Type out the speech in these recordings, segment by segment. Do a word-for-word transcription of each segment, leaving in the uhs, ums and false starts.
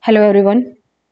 Hello everyone.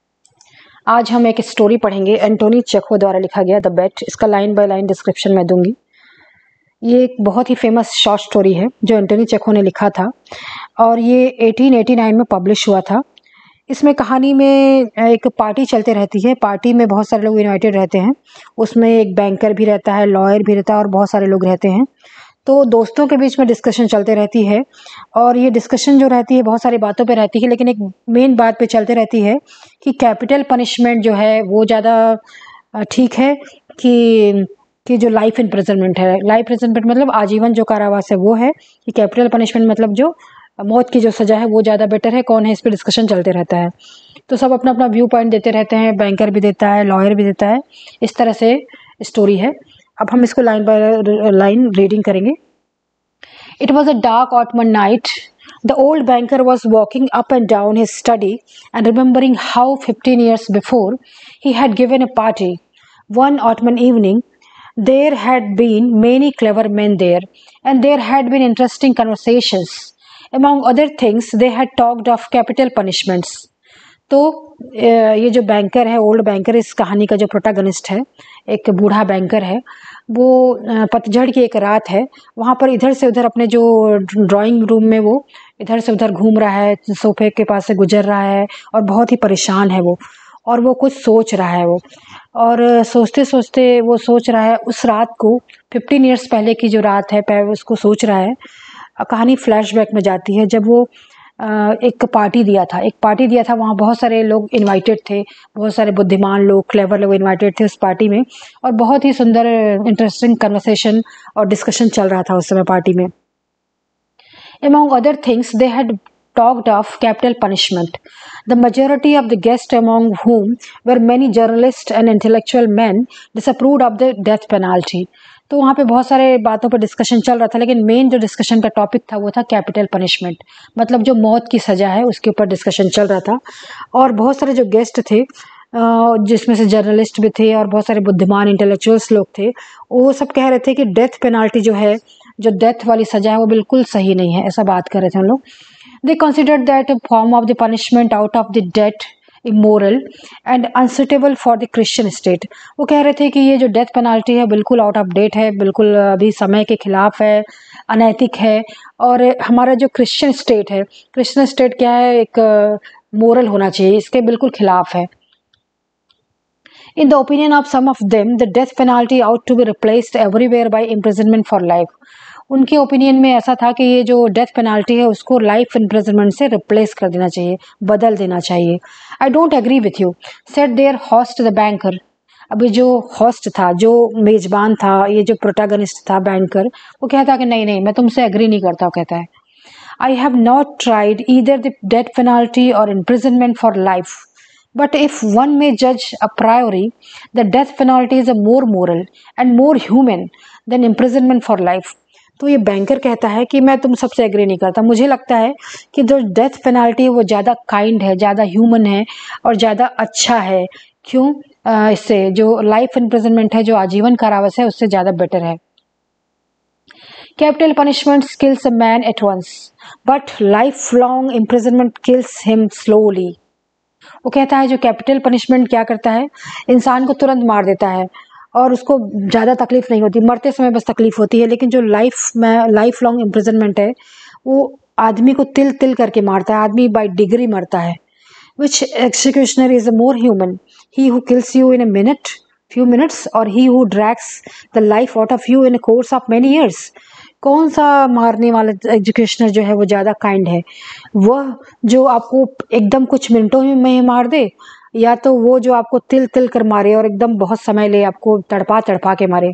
आज हम एक स्टोरी पढ़ेंगे एंटोनी चेखो द्वारा लिखा गया द बेट। इसका लाइन बाय लाइन डिस्क्रिप्शन मैं दूंगी। ये एक बहुत ही फेमस शॉर्ट स्टोरी है जो एंटोनी चेखो ने लिखा था और ये अठारह सौ नवासी में पब्लिश हुआ था। इसमें कहानी में एक पार्टी चलते रहती है। पार्टी में बहुत सारे लोग इनवाइटेड रहते हैं। उसमें एक बैंकर भी रहता है, लॉयर भी रहता है और बहुत सारे लोग रहते हैं। तो दोस्तों के बीच में डिस्कशन चलते रहती है और ये डिस्कशन जो रहती है बहुत सारी बातों पे रहती है, लेकिन एक मेन बात पे चलते रहती है कि कैपिटल पनिशमेंट जो है वो ज़्यादा ठीक है कि कि जो लाइफ इम्प्रिजनमेंट है। लाइफ इम्प्रिजनमेंट मतलब आजीवन जो कारावास है वो है, कि कैपिटल पनिशमेंट मतलब जो मौत की जो सज़ा है वो ज़्यादा बेटर है। कौन है, इस पर डिस्कशन चलते रहता है। तो सब अपना अपना व्यू पॉइंट देते रहते हैं। बैंकर भी देता है, लॉयर भी देता है। इस तरह से स्टोरी है। अब हम इसको लाइन बाय लाइन रीडिंग करेंगे। It was a dark autumn night. The old banker was walking up and down his study and remembering how fifteen years before he had given a party. One autumn evening, there had been many clever men there, and there had been interesting conversations. Among other things, they had talked of capital punishments. तो ये जो banker है, old banker, इस कहानी का जो protagonist है, एक बूढ़ा बैंकर है। वो पतझड़ की एक रात है, वहाँ पर इधर से उधर अपने जो ड्राइंग रूम में वो इधर से उधर घूम रहा है, सोफे के पास से गुजर रहा है और बहुत ही परेशान है वो। और वो कुछ सोच रहा है वो और सोचते सोचते वो सोच रहा है उस रात को, फिफ्टीन ईयर्स पहले की जो रात है उसको सोच रहा है। कहानी फ्लैशबैक में जाती है जब वो एक पार्टी दिया था एक पार्टी दिया था वहाँ बहुत सारे लोग इनवाइटेड थे, बहुत सारे बुद्धिमान लोग, क्लेवर लोग इनवाइटेड थे उस पार्टी में। और बहुत ही सुंदर इंटरेस्टिंग कन्वर्सेशन और डिस्कशन चल रहा था उस समय पार्टी में। Among other things, they had talked of capital punishment. The majority of the guests, among whom were many journalists and intellectual men, disapproved of the death penalty. तो वहाँ पे बहुत सारे बातों पर डिस्कशन चल रहा था, लेकिन मेन जो डिस्कशन का टॉपिक था वो था कैपिटल पनिशमेंट, मतलब जो मौत की सज़ा है उसके ऊपर डिस्कशन चल रहा था। और बहुत सारे जो गेस्ट थे, जिसमें से जर्नलिस्ट भी थे और बहुत सारे बुद्धिमान इंटेलेक्चुअल्स लोग थे, वो सब कह रहे थे कि डेथ पेनाल्टी जो है, जो डेथ वाली सज़ा है, वो बिल्कुल सही नहीं है। ऐसा बात कर रहे थे हम लोग। They considered that form of the punishment out of the death immoral and unsuitable for the Christian state. वो कह रहे थे कि ये जो डेथ पेनाल्टी है बिल्कुल आउट ऑफ डेट है, बिल्कुल अभी समय के खिलाफ है, अनैतिक है। और हमारा जो क्रिश्चियन स्टेट है, क्रिश्चियन स्टेट क्या है, एक मोरल होना चाहिए, इसके बिल्कुल खिलाफ है। In the opinion of some of them, the death penalty ought to be replaced everywhere by imprisonment for life. उनके ओपिनियन में ऐसा था कि ये जो डेथ पेनाल्टी है उसको लाइफ इम्प्रिजनमेंट से रिप्लेस कर देना चाहिए, बदल देना चाहिए। I don't agree with you, said their host the banker. अभी जो होस्ट था, जो मेजबान था, ये जो प्रोटैगनिस्ट था बैंकर, वो कहता कि नहीं नहीं मैं तुमसे एग्री नहीं करता। वो कहता है I have not tried either the death penalty or imprisonment for life, but if one may judge a priori, the death penalty is a more moral and more human than imprisonment for life. तो ये banker कहता है कि मैं तुम सबसे agree नहीं करता। मुझे लगता है कि जो डेथ पेनाल्टी है वो ज़्यादा काइंड है, ज़्यादा ह्यूमन है और ज़्यादा अच्छा है। क्यों? आ, इससे जो लाइफ इम्प्रिजनमेंट है, जो आजीवन कारावास है, उससे ज़्यादा बेटर है। Capital punishment kills a man at once, but lifelong imprisonment kills him slowly. वो कहता है जो कैपिटल पनिशमेंट क्या करता है, इंसान को तुरंत मार देता है और उसको ज़्यादा तकलीफ नहीं होती, मरते समय बस तकलीफ होती है। लेकिन जो लाइफ में लाइफ लॉन्ग इम्प्रिजनमेंट है वो आदमी को तिल तिल करके मारता है, आदमी बाय डिग्री मरता है। Which executioner is a more human, he who kills you in a minute few minutes or he who drags the life out of you in a course of many years. कौन सा मारने वाला executioner जो है वो ज़्यादा kind है, वह जो आपको एकदम कुछ मिनटों में मार दे, या तो वो जो आपको तिल तिल कर मारे और एकदम बहुत समय ले आपको तड़पा तड़पा के मारे।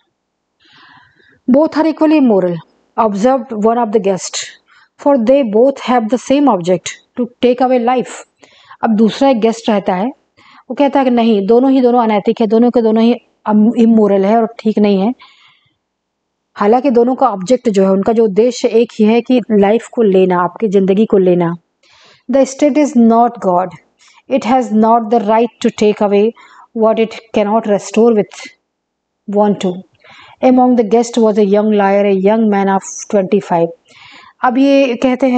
Both are equally moral, observed one of the guest, for they both have the same object to take away life. अब दूसरा एक गेस्ट रहता है, वो कहता है कि नहीं, दोनों ही दोनों अनैतिक है, दोनों के दोनों ही इमोरल है और ठीक नहीं है। हालांकि दोनों का ऑब्जेक्ट जो है, उनका जो उद्देश्य एक ही है कि लाइफ को लेना, आपकी ज़िंदगी को लेना। The state is not God, it has not the right to take away what it cannot restore with want to. Among the guest was a young lawyer, a young man of twenty five. अब ये कहते हैं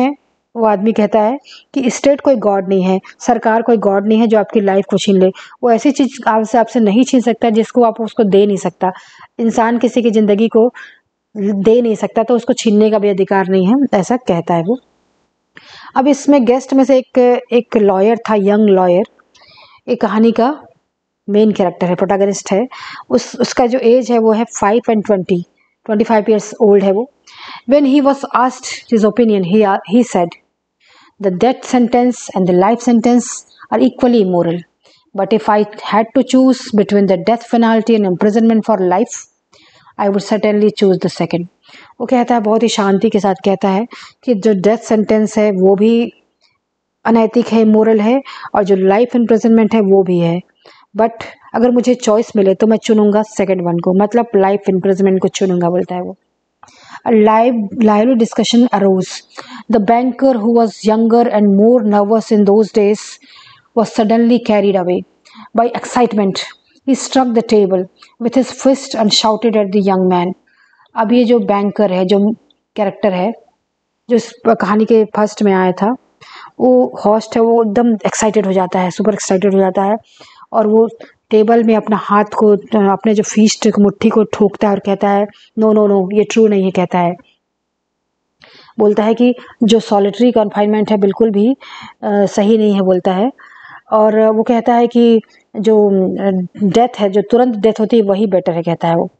वो आदमी कहता है कि state कोई गॉड नहीं है, सरकार कोई गॉड नहीं है जो आपकी लाइफ को छीन ले। वो ऐसी चीज़ आपसे आपसे नहीं छीन सकता जिसको आप उसको दे नहीं सकता। इंसान किसी की ज़िंदगी को दे नहीं सकता तो उसको छीनने का भी अधिकार नहीं है, ऐसा कहता है वो। अब इसमें गेस्ट में से एक एक लॉयर था, यंग लॉयर। एक कहानी का मेन कैरेक्टर है, प्रोटैगनिस्ट है। उस उसका जो एज है वो है five and twenty twenty five years old है वो। When he was asked his opinion, he he said, "The death sentence and the life sentence are equally immoral. But if I had to choose between the death penalty and imprisonment for life, I would certainly choose the second." वो कहता है, बहुत ही शांति के साथ कहता है कि जो डेथ सेंटेंस है वो भी अनैतिक है, इमोरल है, और जो लाइफ इम्प्रिजनमेंट है वो भी है। बट अगर मुझे चॉइस मिले तो मैं चुनूंगा सेकंड वन को, मतलब लाइफ इम्प्रिजनमेंट को चुनूंगा, बोलता है वो। A live, lively discussion arose. The banker, who was younger and more nervous in those days, was suddenly carried away by excitement. He struck the table with his fist and shouted at the young man. अब ये जो banker है, जो character है, जो इस कहानी के फर्स्ट में आया था, वो होस्ट है, वो एकदम एक्साइटेड हो जाता है, सुपर एक्साइटेड हो जाता है, और वो टेबल में अपना हाथ को, अपने जो फिस्ट मुट्ठी को ठोकता है और कहता है, नो नो नो ये ट्रू नहीं है, कहता है, बोलता है कि जो सॉलिटरी कन्फाइनमेंट है बिल्कुल भी आ, सही नहीं है, बोलता है। और वो कहता है कि जो डेथ है, जो तुरंत डेथ होती है, वही बेटर है, कहता है वो।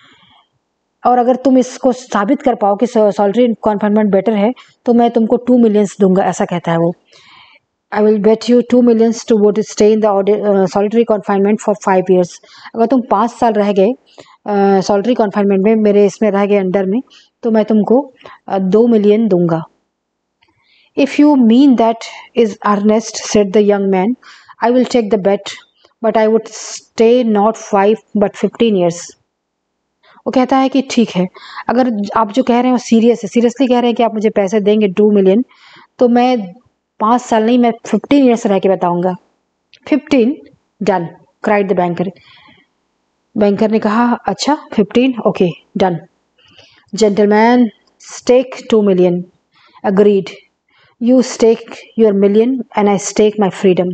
और अगर तुम इसको साबित कर पाओ कि सॉलिटरी कन्फाइनमेंट बेटर है तो मैं तुमको टू मिलियंस दूंगा, ऐसा कहता है वो। I will bet you two millions to would stay in the uh, solitary confinement for five years. अगर तुम पाँच साल रह गए सॉलिटरी uh, कन्फाइनमेंट में, मेरे इसमें रह गए अंडर में, तो मैं तुमको uh, दो मिलियन दूंगा। If you mean that is earnest, said the young man, I will take the bet, but I would stay not five but fifteen years. वो कहता है कि ठीक है, अगर आप जो कह रहे हैं वो सीरियस है, सीरियसली कह रहे हैं कि आप मुझे पैसे देंगे टू मिलियन, तो मैं पाँच साल नहीं, मैं फिफ्टीन ईयर्स रह के बताऊंगा। Fifteen, done, cried the banker. Banker ने कहा, अच्छा fifteen, okay done. Gentleman, stake two million. Agreed. You stake your million and I stake my freedom.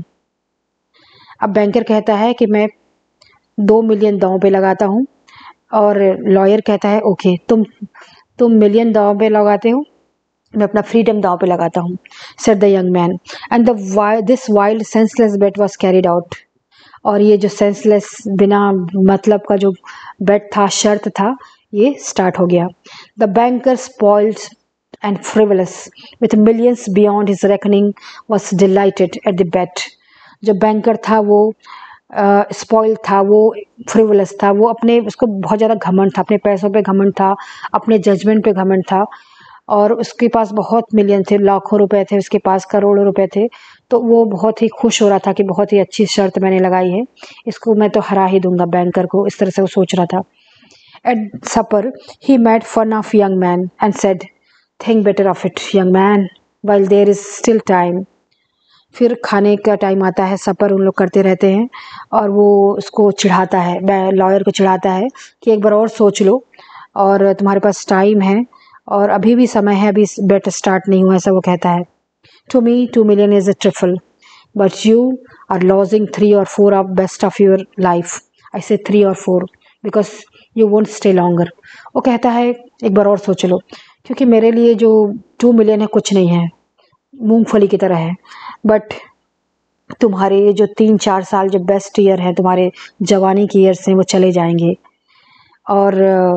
अब बैंकर कहता है कि मैं दो मिलियन दांव पे लगाता हूँ, और लॉयर कहता है, ओके, तुम तुम मिलियन दांव पे लगाते हो, मैं अपना फ्रीडम दांव पे लगाता हूँ, said the young man. And the this wild senseless bet was carried out. और ये जो सेंसलेस, बिना मतलब का जो बेट था, शर्त था, ये स्टार्ट हो गया। The banker, spoiled and frivolous with millions beyond his reckoning, was delighted at the bet. जो बैंकर था वो स्पॉइल uh, था, वो फ्रिवलस था, वो अपने, उसको बहुत ज़्यादा घमंड था, अपने पैसों पे घमंड था, अपने जजमेंट पे घमंड था, और उसके पास बहुत मिलियन थे, लाखों रुपए थे उसके पास, करोड़ों रुपए थे। तो वो बहुत ही खुश हो रहा था कि बहुत ही अच्छी शर्त मैंने लगाई है, इसको मैं तो हरा ही दूंगा बैंकर को, इस तरह से वो सोच रहा था। At supper he made fun of young man and said, think better of it young man while there is still time. फिर खाने का टाइम आता है, सपर उन लोग करते रहते हैं, और वो उसको चिढ़ाता है, लॉयर को चिढ़ाता है कि एक बार और सोच लो, और तुम्हारे पास टाइम है, और अभी भी समय है, अभी बेट स्टार्ट नहीं हुआ, ऐसा वो कहता है। To me two million is a trifle, but you are losing three or four of best of your life. I say three or four because you won't stay longer. वो कहता है, एक बार और सोच लो, क्योंकि मेरे लिए जो टू मिलियन है कुछ नहीं है, मूंगफली की तरह है, बट तुम्हारे ये जो तीन चार साल जो बेस्ट ईयर है, तुम्हारे जवानी की ईयर्स हैं, वो चले जाएंगे, और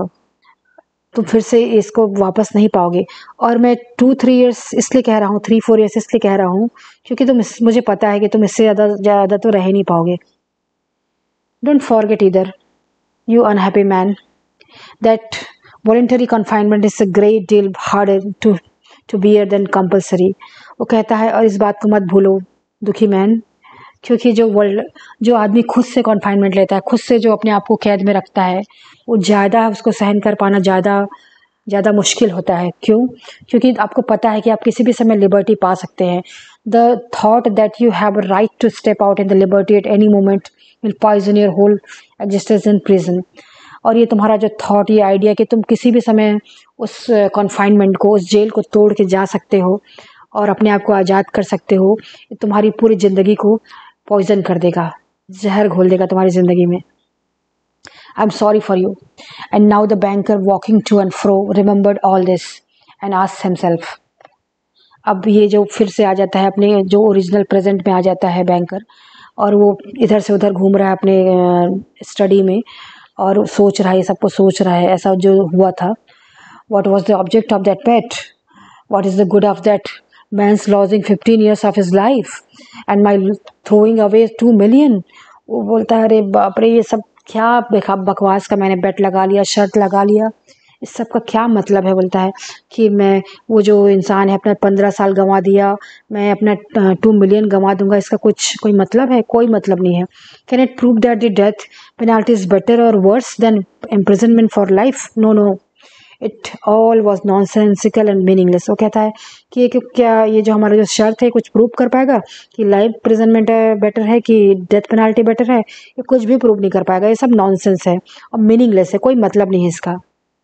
तुम फिर से इसको वापस नहीं पाओगे। और मैं टू थ्री इयर्स इसलिए कह रहा हूँ, थ्री फोर इयर्स इसलिए कह रहा हूँ क्योंकि तुम, मुझे पता है कि तुम इससे ज़्यादा ज़्यादा तो रह ही नहीं पाओगे। Don't forget either, you unhappy man, that voluntary confinement is a great deal harder to to bear than compulsory. वो कहता है, और इस बात को मत भूलो दुखी मैन, क्योंकि जो वर्ल्ड, जो आदमी खुद से कॉन्फाइनमेंट लेता है, खुद से जो अपने आप को कैद में रखता है, वो ज़्यादा, उसको सहन कर पाना ज़्यादा ज़्यादा मुश्किल होता है। क्यों? क्योंकि आपको पता है कि आप किसी भी समय लिबर्टी पा सकते हैं। The thought that you have a right to step out in the liberty at any moment will poison your whole existence in prison. और ये तुम्हारा जो थॉट, ये आइडिया कि तुम किसी भी समय उस कॉन्फाइनमेंट को, उस जेल को तोड़ के जा सकते हो, और अपने आप को आज़ाद कर सकते हो, तुम्हारी पूरी ज़िंदगी को पॉइजन कर देगा, जहर घोल देगा तुम्हारी ज़िंदगी में। I am sorry for you. And now the banker walking to and fro remembered all this and asked himself. अब ये जो फिर से आ जाता है अपने जो ओरिजिनल प्रेजेंट में आ जाता है बैंकर, और वो इधर से उधर घूम रहा है अपने स्टडी में और सोच रहा है, सब कुछ सोच रहा है ऐसा जो हुआ था। What was the object of that pet? What is the good of that man's losing fifteen years of his life and my throwing away two million? वो बोलता है अरे बाप रे, ये सब क्या बेखा बकवास का मैंने बेट लगा लिया, शर्त लगा लिया, इस सब का क्या मतलब है। बोलता है कि मैं वो जो इंसान है अपना पंद्रह साल गंवा दिया, मैं अपना टू मिलियन गंवा दूंगा, इसका कुछ कोई मतलब है? कोई मतलब नहीं है। Can it prove that the death penalty is better or worse than imprisonment for life? No no, it all was nonsensical and meaningless. वो कहता है कि ये क्या ये जो हमारा जो शर्त है कुछ प्रूव कर पाएगा कि लाइफ प्रिजनमेंट बेटर है कि डेथ पेनाल्टी बेटर है? ये कुछ भी प्रूव नहीं कर पाएगा, ये सब नॉनसेंस है और मीनिंगलेस है, कोई मतलब नहीं है इसका।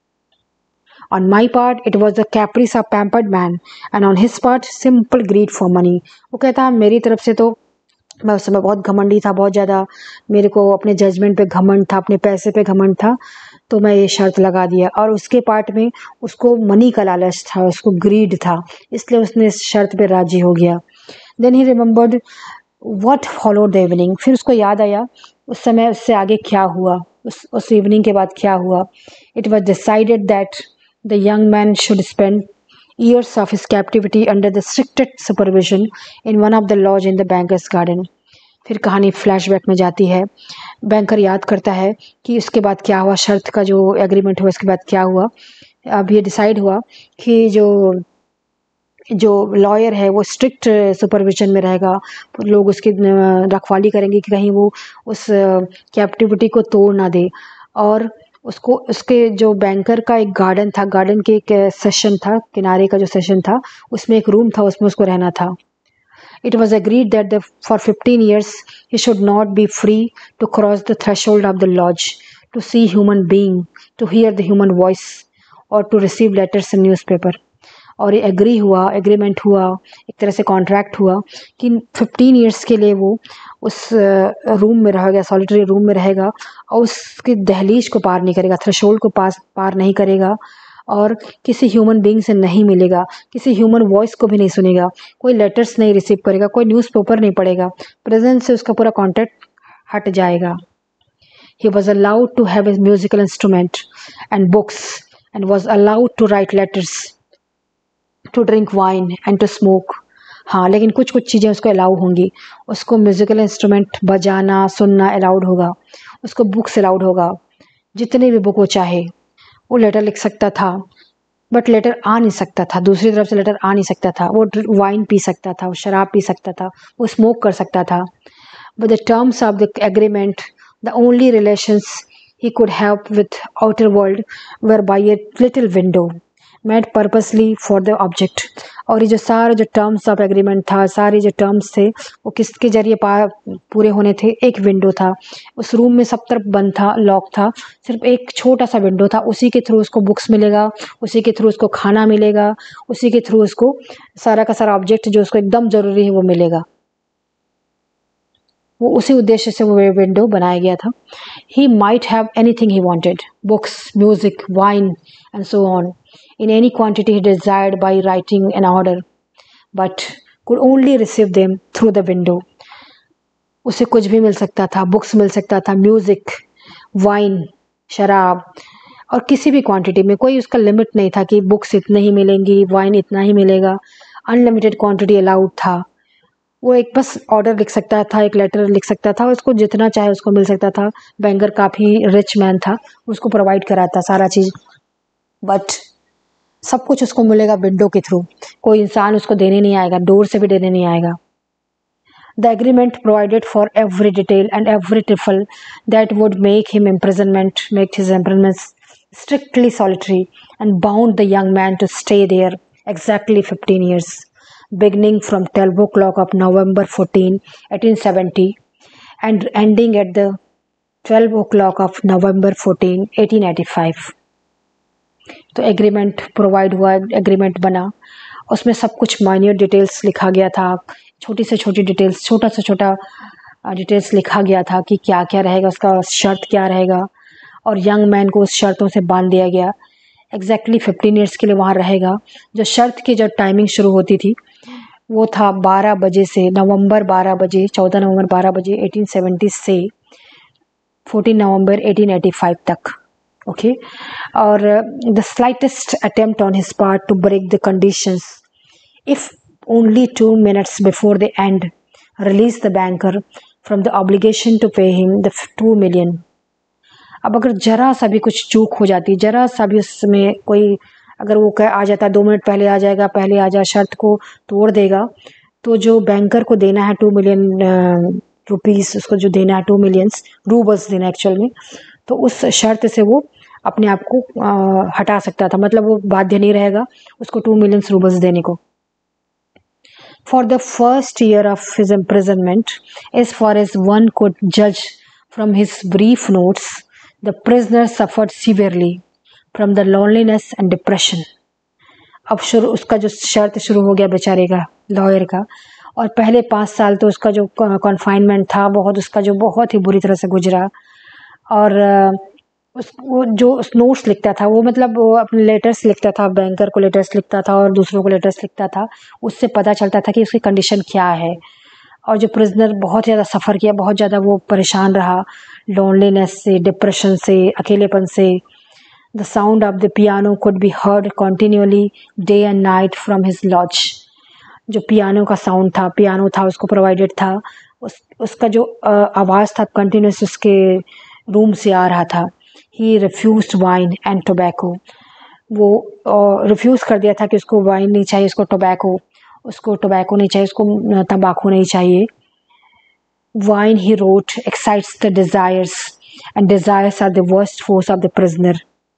On my part, it was the caprice of pampered man, and on his part, simple greed for money. वो कहता है मेरी तरफ से तो मैं उस समय बहुत घमंडी था, बहुत ज़्यादा मेरे को अपने जजमेंट पे घमंड था, अपने पैसे पे घमंड था, तो मैं ये शर्त लगा दिया। और उसके पार्ट में उसको मनी का लालच था, उसको ग्रीड था, इसलिए उसने इस शर्त पे राजी हो गया। Then he remembered what followed the evening. फिर उसको याद आया उस समय उससे आगे क्या हुआ, उस उस इवनिंग के बाद क्या हुआ। It was decided that the young man should spend years of his captivity under the strictest supervision in one of the lodge in the banker's garden. फिर कहानी फ्लैशबैक में जाती है। बैंकर याद करता है कि उसके बाद क्या हुआ, शर्त का जो एग्रीमेंट हुआ उसके बाद क्या हुआ। अब ये डिसाइड हुआ कि जो जो लॉयर है वो स्ट्रिक्ट सुपरविजन में रहेगा, लोग उसकी रखवाली करेंगे कि कहीं वो उस कैप्टिविटी को तोड़ ना दे। और उसको उसके जो बैंकर का एक गार्डन था, गार्डन के एक सेशन था, किनारे का जो सेशन था उसमें एक रूम था, उसमें उसको रहना था। It was agreed that the, for fifteen years he should not be free to cross the threshold of the lodge, to see human being, to hear the human voice, or to receive letters in newspaper. और ये agree हुआ, agreement हुआ, एक तरह से contract हुआ कि fifteen years के लिए वो उस रूम में रहेगा, सॉलिटरी रूम में रहेगा और उसकी दहलीज को पार नहीं करेगा, थ्रेशोल्ड को पास पार नहीं करेगा और किसी ह्यूमन बीइंग से नहीं मिलेगा, किसी ह्यूमन वॉइस को भी नहीं सुनेगा, कोई लेटर्स नहीं रिसीव करेगा, कोई न्यूज़पेपर नहीं पढ़ेगा, प्रेजेंस से उसका पूरा कॉन्टैक्ट हट जाएगा। He was allowed to have his musical instrument and books and was allowed to write letters, to drink wine and to smoke. हाँ, लेकिन कुछ कुछ चीज़ें उसको अलाउ होंगी। उसको म्यूज़िकल इंस्ट्रूमेंट बजाना सुनना अलाउड होगा, उसको बुक्स अलाउड होगा, जितने भी बुक वो चाहे वो लेटर लिख सकता था, बट लेटर आ नहीं सकता था, दूसरी तरफ से लेटर आ नहीं सकता था। वो वाइन पी सकता था, वो शराब पी सकता था, वो स्मोक कर सकता था। But the terms of the agreement, the only relations he could have with outer world were by a little window made purposely for the object. और ये जो सारे जो टर्म्स ऑफ एग्रीमेंट था, सारे जो टर्म्स थे वो किसके जरिए पा पूरे होने थे? एक विंडो था, उस रूम में सब तरफ बंद था, लॉक था, सिर्फ एक छोटा सा विंडो था, उसी के थ्रू उसको बुक्स मिलेगा, उसी के थ्रू उसको खाना मिलेगा, उसी के थ्रू उसको सारा का सारा ऑब्जेक्ट जो उसको एकदम ज़रूरी है वो मिलेगा। वो उसी उद्देश्य से वो विंडो बनाया गया था। He might have anything he wanted, books, music, wine and so on, in any quantity he desired by writing an order, but could only receive them through the window. उसे कुछ भी मिल सकता था, बुक्स मिल सकता था, म्यूज़िक, वाइन, शराब, और किसी भी क्वांटिटी में, कोई उसका लिमिट नहीं था कि बुक्स इतने ही मिलेंगी, वाइन इतना ही मिलेगा, अनलिमिटेड क्वांटिटी अलाउड था। वो एक बस ऑर्डर लिख सकता था, एक लेटर लिख सकता था, उसको जितना चाहे उसको मिल सकता था। बैंकर काफ़ी रिच मैन था, उसको प्रोवाइड कराता सारा चीज़, बट सब कुछ उसको मिलेगा विंडो के थ्रू। कोई इंसान उसको देने नहीं आएगा, डोर से भी देने नहीं आएगा। The agreement provided for every detail and every trifle that would make him imprisonment make his imprisonment strictly solitary and bound the young man to stay there exactly fifteen years, beginning from twelve o'clock of November fourteenth, eighteen seventy, and ending at the twelve o'clock of November fourteenth, eighteen eighty-five. तो agreement provide हुआ, agreement बना उसमें सब कुछ minute details लिखा गया था, छोटी से छोटी डिटेल्स, छोटा से छोटा डिटेल्स लिखा गया था कि क्या क्या रहेगा, उसका शर्त क्या रहेगा, और यंग मैन को उस शर्तों से बांध दिया गया। एग्जैक्टली फिफ्टीन ईयर्स के लिए वहाँ रहेगा। जो शर्त की जो टाइमिंग शुरू होती थी वो था बारह बजे से, नवंबर बारह बजे, चौदह नवंबर बारह बजे एटीन सेवेंटी से fourteen November eighteen eighty five तक। ओके, और the slightest attempt on his part to break the conditions, if only two minutes before the end, release the banker from the obligation to pay him the two million. अब अगर जरा सा भी कुछ चूक हो जाती, जरा सा भी उसमें कोई, अगर वो कह आ जाता दो मिनट पहले आ जाएगा, पहले आ जा, शर्त को तोड़ देगा, तो जो बैंकर को देना है टू मिलियन रुपीस, उसको जो देना है टू मिलियंस रूबल्स देना एक्चुअल में, तो उस शर्त से वो अपने आप को आ, हटा सकता था, मतलब वो बाध्य नहीं रहेगा उसको टू मिलियंस रूबल्स देने को। For the first year of his imprisonment, as far as one could जज from his brief notes, the prisoner suffered severely from the loneliness and depression. अब शुरू उसका जो शर्त शुरू हो गया बेचारे का, लॉयर का, और पहले पाँच साल तो उसका जो कॉन्फाइनमेंट था बहुत, उसका जो बहुत ही बुरी तरह से गुजरा। और उस वो जो उस नोट्स लिखता था वो, मतलब वो अपने लेटर्स लिखता था, बैंकर को लेटर्स लिखता था और दूसरों को लेटर्स लिखता था, उससे पता चलता था कि उसकी कंडीशन क्या है। और जो प्रिजनर बहुत ज़्यादा सफ़र किया, बहुत ज़्यादा वो परेशान रहा, लोनलीनेस से, डिप्रेशन से, अकेलेपन से। The sound of the piano could be heard continually day and night from his lodge. जो पियानो का साउंड था, पियानो था उसको प्रोवाइडेड था, उस उसका जो आवाज़ था कंटिन्यूस उसके रूम से आ रहा था। He refused wine and tobacco. वो रिफ्यूज़ कर दिया था कि उसको वाइन नहीं चाहिए, उसको टोबैको उसको टोबैको नहीं चाहिए, उसको तंबाकू नहीं चाहिए। Wine, he wrote, excites the desires, and desires are the worst force of the prisoner.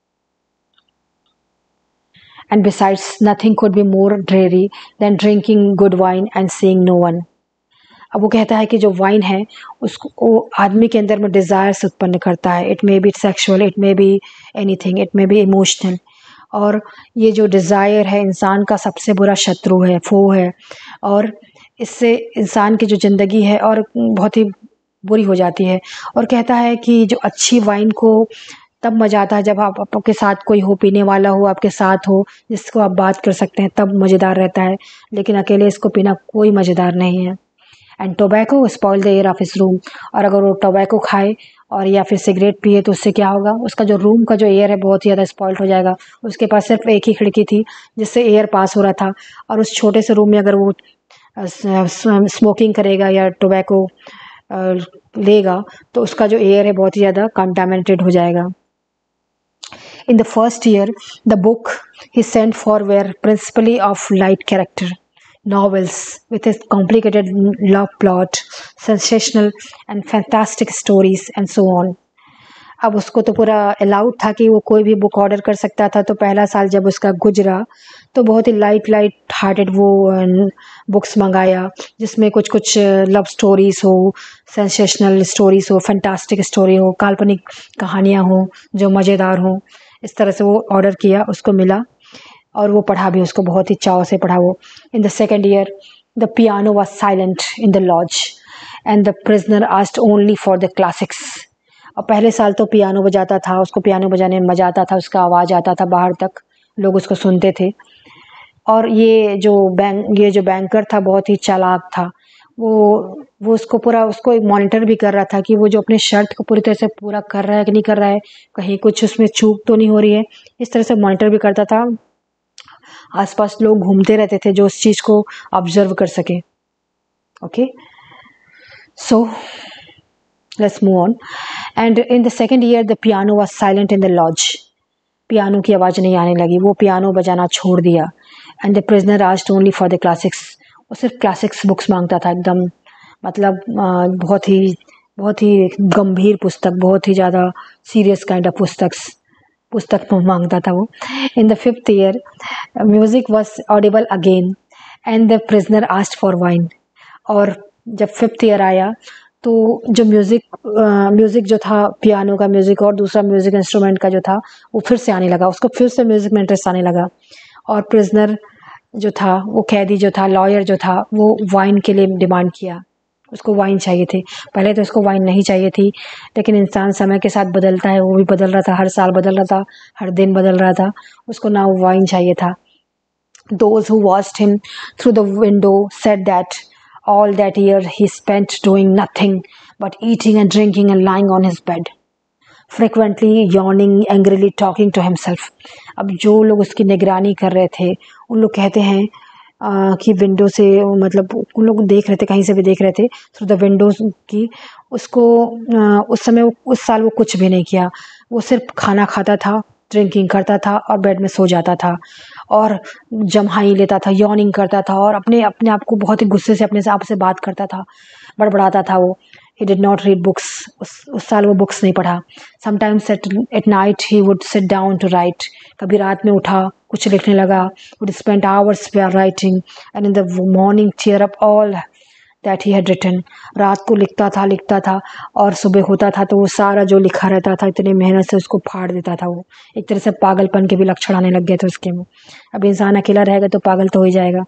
And besides, nothing could be more dreary than drinking good wine and seeing no one. अब वो कहता है कि जो वाइन है उसको वो आदमी के अंदर में डिज़ायर्स उत्पन्न करता है। It may be sexual, it may be anything, it may be emotional. और ये जो डिज़ायर है इंसान का सबसे बुरा शत्रु है, फो है, और इससे इंसान की जो ज़िंदगी है और बहुत ही बुरी हो जाती है। और कहता है कि जो अच्छी वाइन को तब मज़ा आता है जब आप आपके साथ कोई हो, पीने वाला हो, आपके साथ हो, जिसको आप बात कर सकते हैं, तब मज़ेदार रहता है, लेकिन अकेले इसको पीना कोई मज़ेदार नहीं है। And tobacco spoil the air of his room. और अगर वो टोबैको खाए और या फिर सिगरेट पिए तो उससे क्या होगा, उसका जो रूम का जो एयर है बहुत ही ज़्यादा स्पॉइल्ड हो जाएगा। उसके पास सिर्फ एक ही खिड़की थी जिससे एयर पास हो रहा था, और उस छोटे से रूम में अगर वो स्मोकिंग करेगा या टोबैको लेगा तो उसका जो एयर है बहुत ही ज़्यादा कंटामिनेटेड हो जाएगा। In the first year, the book he sent for were principally of light character novels with a complicated love plot, sensational and fantastic stories and so on. अब उसको तो पूरा अलाउड था कि वो कोई भी बुक ऑर्डर कर सकता था, तो पहला साल जब उसका गुजरा तो बहुत ही लाइट लाइट हार्टेड वो बुक्स मंगाया जिसमें कुछ कुछ लव स्टोरीज़ हो, सेंसेशनल स्टोरीज़ हो, फैंटास्टिक स्टोरी हो, काल्पनिक कहानियाँ हो जो मज़ेदार हो। इस तरह से वो ऑर्डर किया, उसको मिला और वो पढ़ा भी, उसको बहुत ही चाव से पढ़ा वो। In the second year the piano was silent in the lodge and the prisoner asked only for the classics. और पहले साल तो पियानो बजाता था, उसको पियानो बजाने में मज़ा आता था, उसका आवाज़ आता था बाहर तक, लोग उसको सुनते थे। और ये जो बैंक ये जो बैंकर था बहुत ही चालाक था, वो वो उसको पूरा उसको एक मॉनिटर भी कर रहा था कि वो जो अपने शर्त को पूरी तरह से पूरा कर रहा है कि नहीं कर रहा है, कहीं कुछ उसमें चूक तो नहीं हो रही है, इस तरह से मॉनिटर भी करता था। आसपास लोग घूमते रहते थे जो उस चीज़ को ऑब्जर्व कर सके। Okay, so let's move on. And in the second year the piano was silent in the lodge. Piano की आवाज़ नहीं आने लगी, वो पियानो बजाना छोड़ दिया। And the prisoner asked only for the classics. वो सिर्फ क्लासिक्स बुक्स मांगता था, एकदम मतलब बहुत ही बहुत ही गंभीर पुस्तक, बहुत ही ज़्यादा सीरियस काइंड ऑफ पुस्तक्स पुस्तक मांगता था वो। In the fifth year music was audible again and the prisoner asked for wine. और जब फिफ्थ ईयर आया तो जो म्यूज़िक म्यूज़िक जो था, पियानो का म्यूज़िक और दूसरा म्यूज़िक इंस्ट्रूमेंट का जो था, वो फिर से आने लगा, उसको फिर से म्यूज़िक में इंटरेस्ट आने लगा। और प्रिजनर जो था, वो कैदी जो था, लॉयर जो था, वो वाइन के लिए डिमांड किया। उसको वाइन चाहिए थी। पहले तो उसको वाइन नहीं चाहिए थी, लेकिन इंसान समय के साथ बदलता है, वो भी बदल रहा था, हर साल बदल रहा था, हर दिन बदल रहा था। उसको ना वाइन चाहिए था। Those who watched him through the window said that all that year he spent doing nothing but eating and drinking and lying on his bed, frequently yawning, angrily talking to himself. अब जो लोग उसकी निगरानी कर रहे थे उन लोग कहते हैं आ, कि विंडो से, मतलब उन लोग देख रहे थे, कहीं से भी देख रहे थे थ्रू द विंडो की उसको। आ, उस समय उस साल वो कुछ भी नहीं किया, वो सिर्फ खाना खाता था, ड्रिंकिंग करता था और बेड में सो जाता था और जम्हाई लेता था, यॉर्निंग करता था और अपने अपने आप को बहुत ही गुस्से से अपने आप से बात करता था, बड़बड़ाता था वो। He did not read books. उस उस साल वो बुक्स नहीं पढ़ा। Sometimes at at night he would sit down to write. कभी रात में उठा, कुछ लिखने लगा। Would spend hours writing and in the morning tear up all that he had written. रात को लिखता था लिखता था और सुबह होता था तो वो सारा जो लिखा रहता था इतनी मेहनत से उसको फाड़ देता था। वो एक तरह से पागलपन के भी लक्षण आने लग गए थे उसके में। अब इंसान अकेला रहेगा तो पागल तो हो ही जाएगा।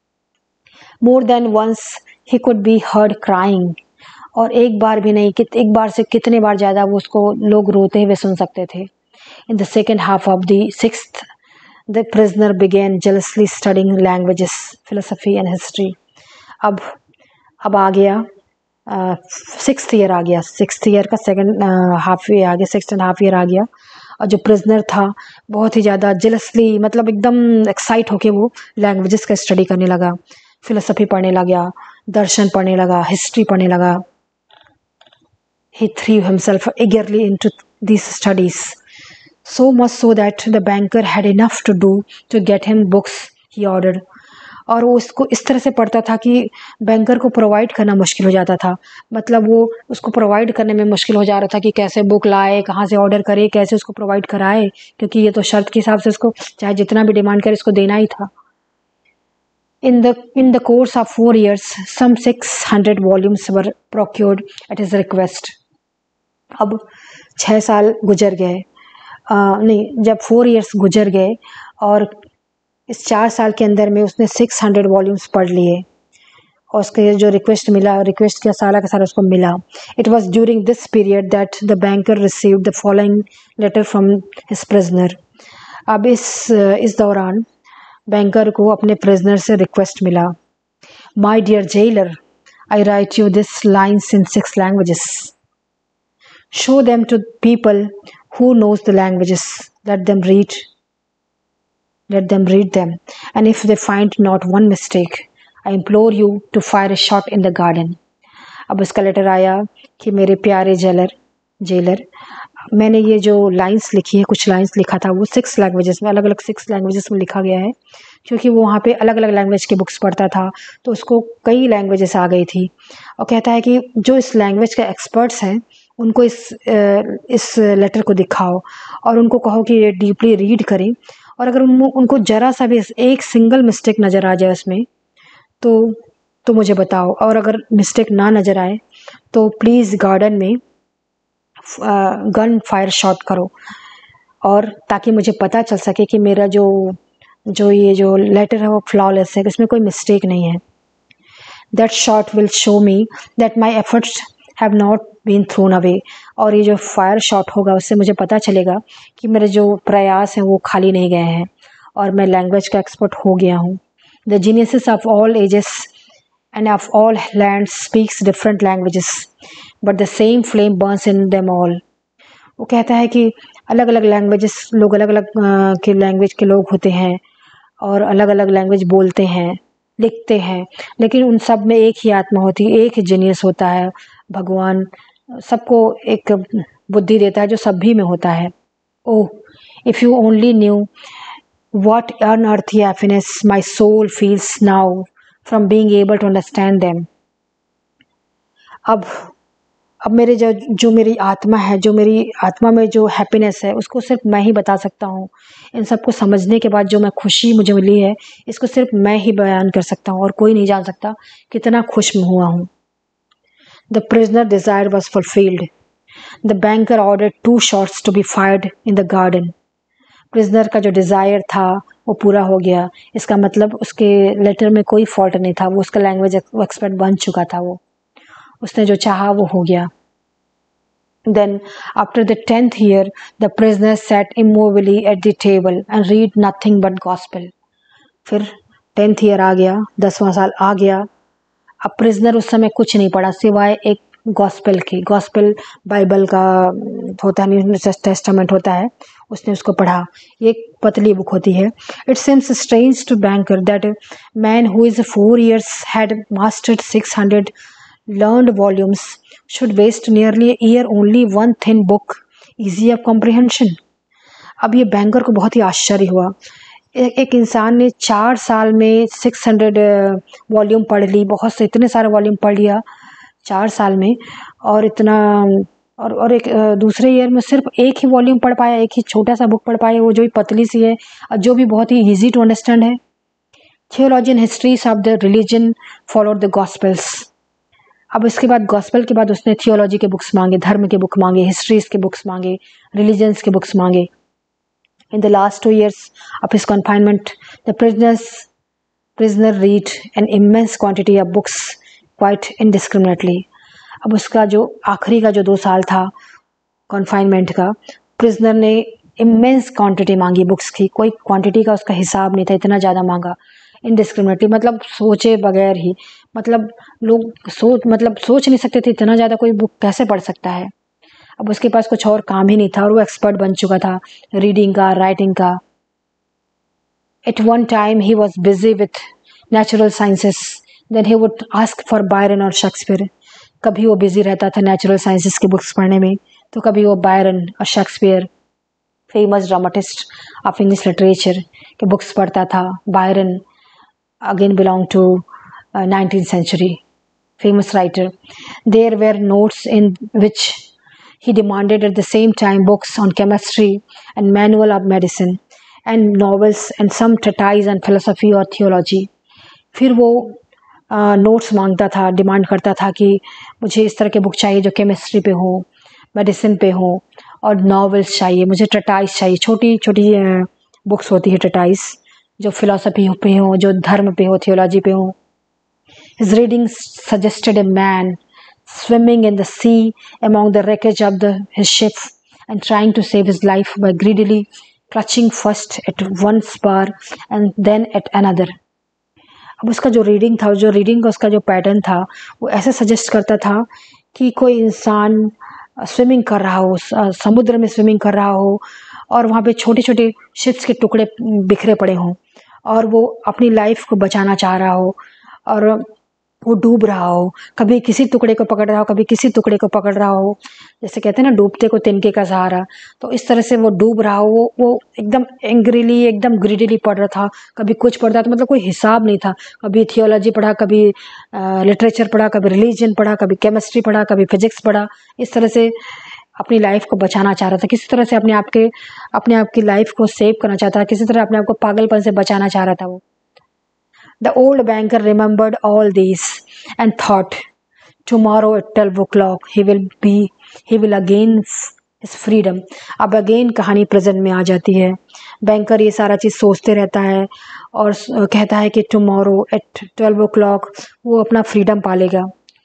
More than once he could be heard crying. और एक बार भी नहीं, कित एक बार से कितने बार ज़्यादा वो उसको लोग रोते हुए सुन सकते थे। In the second half of the sixth the prisoner began zealously studying languages, philosophy and history. अब अब आ गया सिक्स्थ ईयर आ गया, सिक्स्थ ईयर का सेकेंड हाफ ईयर आ गया, सिक्स्थ एंड हाफ ईयर आ गया। और जो प्रिजनर था बहुत ही ज़्यादा जेलसली, मतलब एकदम एक्साइट होके वो लैंग्वेजेस का स्टडी करने लगा, फिलोसफी पढ़ने लगा, दर्शन पढ़ने लगा, हिस्ट्री पढ़ने लगा। He threw himself eagerly into these studies, so much so that the banker had enough to do to get him books he ordered. और वो उसको इस तरह से पढ़ता था कि बैंकर को प्रोवाइड करना मुश्किल हो जाता था। मतलब वो उसको प्रोवाइड करने में मुश्किल हो जा रहा था कि कैसे बुक लाए, कहाँ से ऑर्डर करे, कैसे उसको प्रोवाइड कराए, क्योंकि ये तो शर्त के हिसाब से उसको चाहे जितना भी डिमांड करे इसको देना ही था। In the in the course of four years, some six hundred volumes were procured at his request. अब छः साल गुजर गए, नहीं जब फोर इयर्स गुजर गए और इस चार साल के अंदर में उसने सिक्स हंड्रेड वॉल्यूम्स पढ़ लिए और उसके जो रिक्वेस्ट मिला, रिक्वेस्ट का सारा का सारा उसको मिला। It was during this period that the banker received the following letter from his prisoner. अब इस इस दौरान बैंकर को अपने प्रिजनर से रिक्वेस्ट मिला। My dear jailer, I write you this lines in six languages. Show them to people who knows the languages. Let them read. Let them read them. And if they find not one mistake, I implore you to fire a shot in the garden. अब उसका letter आया कि मेरे प्यारे jailer jailer मैंने ये जो lines लिखी है, कुछ लाइंस लिखा था वो सिक्स लैंग्वेजेस में, अलग अलग सिक्स लैंग्वेजेस में लिखा गया है, क्योंकि वो वहाँ पे अलग अलग लैंग्वेज की बुक्स पढ़ता था तो उसको कई लैंग्वेजेस आ गई थी। और कहता है कि जो इस लैंग्वेज के एक्सपर्ट्स हैं उनको इस इस लेटर को दिखाओ और उनको कहो कि ये डीपली रीड करें, और अगर उन, उनको ज़रा सा भी एक सिंगल मिस्टेक नज़र आ जाए उसमें तो तो मुझे बताओ, और अगर मिस्टेक ना नज़र आए तो प्लीज़ गार्डन में गन फायर शॉट करो, और ताकि मुझे पता चल सके कि मेरा जो जो ये जो लेटर है वो फ्लॉलेस है, इसमें कोई मिस्टेक नहीं है। That shot will show me that my efforts have not been thrown away, और ये जो फायर शॉट होगा उससे मुझे पता चलेगा कि मेरे जो प्रयास हैं वो खाली नहीं गए हैं और मैं लैंग्वेज का एक्सपर्ट हो गया हूँ। The geniuses of all ages and of all land speaks different languages but the same flame burns in them all. वो कहता है कि अलग अलग लैंग्वेजेस, लोग अलग अलग के लैंग्वेज के लोग होते हैं और अलग अलग लैंग्वेज बोलते हैं, लिखते हैं, लेकिन उन सब में एक ही आत्मा होती है, एक ही जीनियस होता है। भगवान सबको एक बुद्धि देता है जो सभी में होता है। Oh, if you only knew what unearthly happiness my soul feels now from being able to understand them. अब अब मेरे जो जो मेरी आत्मा है, जो मेरी आत्मा में जो हैप्पीनेस है उसको सिर्फ मैं ही बता सकता हूँ। इन सबको समझने के बाद जो मैं खुशी मुझे मिली है इसको सिर्फ मैं ही बयान कर सकता हूँ और कोई नहीं जान सकता कितना खुश मैं हुआ हूँ। The prisoner desire was fulfilled. The banker ordered two shots to be fired in the garden. Prisoner का जो डिज़ायर था वो पूरा हो गया। इसका मतलब उसके लेटर में कोई फॉल्ट नहीं था, वो उसका लैंग्वेज एक्सपर्ट बन चुका था, वो उसने जो चाहा वो हो गया। Then, after the tenth year, the prisoner sat immovably at the table and read nothing but gospel. फिर टेंथ ईयर आ गया, दसवां साल आ गया। अब प्रिजनर उस समय कुछ नहीं पढ़ा सिवाय एक गॉस्पेल की। गॉस्पेल बाइबल का होता है, न्यू टेस्टामेंट होता है, उसने उसको पढ़ा। ये एक पतली बुक होती है। It seems strange to banker that man who is four years had mastered six hundred learned volumes should waste nearly a year only one thin book easy of comprehension. अब ये बैंकर को बहुत ही आश्चर्य हुआ। ए, एक इंसान ने चार साल में सिक्स हंड्रेड वॉल्यूम पढ़ ली, बहुत से इतने सारे वॉल्यूम पढ़ लिया चार साल में, और इतना और और एक दूसरे ईयर में सिर्फ एक ही वॉल्यूम पढ़ पाया, एक ही छोटा सा बुक पढ़ पाया, वो जो भी पतली सी है और जो भी बहुत ही ईजी टू अंडरस्टैंड है। Theology and histories of the religion followed the gospels. अब इसके बाद गॉस्पेल के बाद उसने थियोलॉजी के बुक्स मांगे, धर्म के बुक मांगे, हिस्ट्रीज के बुक्स मांगे, रिलीजन्स के बुक्स मांगे। In the last two years of his confinement the prisoners prisoner read an immense quantity of books quite indiscriminately. अब उसका जो आखिरी का जो दो साल था कन्फाइनमेंट का, प्रिजनर ने इमेंस क्वांटिटी मांगी बुक्स की, कोई क्वांटिटी का उसका हिसाब नहीं था, इतना ज़्यादा मांगा। इनडिस्क्रिमिनेटली मतलब सोचे बगैर ही, मतलब लोग सोच मतलब सोच नहीं सकते थे इतना ज़्यादा कोई बुक कैसे पढ़ सकता है। अब उसके पास कुछ और काम ही नहीं था और वो एक्सपर्ट बन चुका था रीडिंग का, राइटिंग का। At one time he was busy with natural sciences, then he would ask for Byron or Shakespeare. कभी वो बिजी रहता था नेचुरल साइंसेस की बुक्स पढ़ने में, तो कभी वो बायरन और Shakespeare, famous dramatist of English literature के बुक्स पढ़ता था। Byron again belong to nineteen century, famous writer. There were notes in which he demanded at the same time books on chemistry and manual of medicine and novels and some treatise on philosophy or theology. फिर वो notes uh, मांगता था, demand करता था कि मुझे इस तरह के बुक चाहिए जो केमिस्ट्री पे हो, मेडिसिन पे हो, और नॉवेल्स चाहिए, मुझे ट्रेटाइज चाहिए, छोटी छोटी बुक्स होती है ट्रेटाइज, जो फिलोसफी पे हो, जो धर्म पे हो, थियोलॉजी पे हो। His reading suggested a man swimming in the sea among the wreckage of the, his ship and trying to save his life by greedily clutching first at one spar and then at another. अब उसका जो reading था, जो reading का उसका जो pattern था, वो ऐसे सजेस्ट करता था कि कोई इंसान स्विमिंग कर रहा हो, समुद्र में स्विमिंग कर रहा हो, और वहाँ पे छोटे छोटे शिप्स के टुकड़े बिखरे पड़े हों, और वो अपनी लाइफ को बचाना चाह रहा हो, और वो डूब रहा हो, कभी किसी टुकड़े को पकड़ रहा हो, कभी किसी टुकड़े को पकड़ रहा हो, जैसे कहते हैं ना डूबते को तिनके का सहारा। तो इस तरह से वो डूब रहा हो, वो वो एकदम एंग्रीली, एकदम ग्रीडीली पढ़ रहा था, कभी कुछ पढ़ता था, मतलब कोई हिसाब नहीं था। कभी थियोलॉजी पढ़ा, कभी लिटरेचर पढ़ा, कभी रिलीजन पढ़ा, कभी केमिस्ट्री पढ़ा, कभी फिजिक्स पढ़ा। इस तरह से अपनी लाइफ को बचाना चाह रहा था, किसी तरह से अपने आप के अपने आप की लाइफ को सेव करना चाहता था, किसी तरह अपने आप को पागलपन से बचाना चाह रहा था वो। The old banker remembered all these and thought, tomorrow at twelve o'clock he will be he will again his freedom. अब अगेन कहानी प्रेजेंट में आ जाती है। बैंकर ये सारा चीज़ सोचते रहता है और कहता है कि tomorrow at twelve o'clock वो अपना फ्रीडम पालेगा।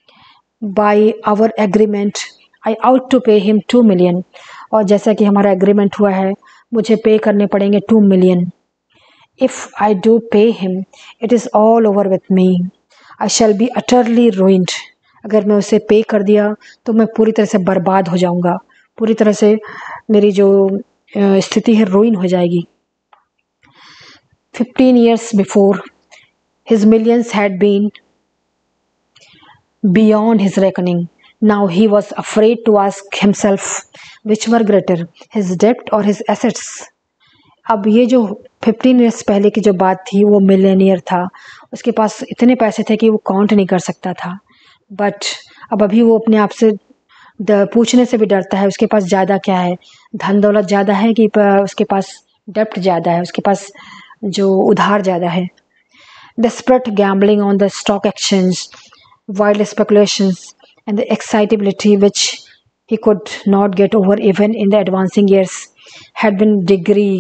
By our agreement I ought to pay him two million, और जैसा कि हमारा एग्रीमेंट हुआ है मुझे पे करने पड़ेंगे two million. If I do pay him, it is all over with me. I shall be utterly ruined. अगर मैं उसे पे कर दिया तो मैं पूरी तरह से बर्बाद हो जाऊंगा, पूरी तरह से मेरी जो स्थिति है रुइन हो जाएगी। Fifteen years before, his millions had been beyond his reckoning. Now he was afraid to ask himself which were greater, his debt or his assets. अब ये जो फिफ्टीन ईयर्स पहले की जो बात थी, वो मिलियनियर था, उसके पास इतने पैसे थे कि वो काउंट नहीं कर सकता था। बट अब अभी वो अपने आप से पूछने से भी डरता है, उसके पास ज़्यादा क्या है, धन दौलत ज़्यादा है कि उसके पास डेप्ट ज़्यादा है, उसके पास जो उधार ज़्यादा है। Desperate gambling on the stock exchange, wild speculations and the excitability which he could not get over even in the advancing years had been degree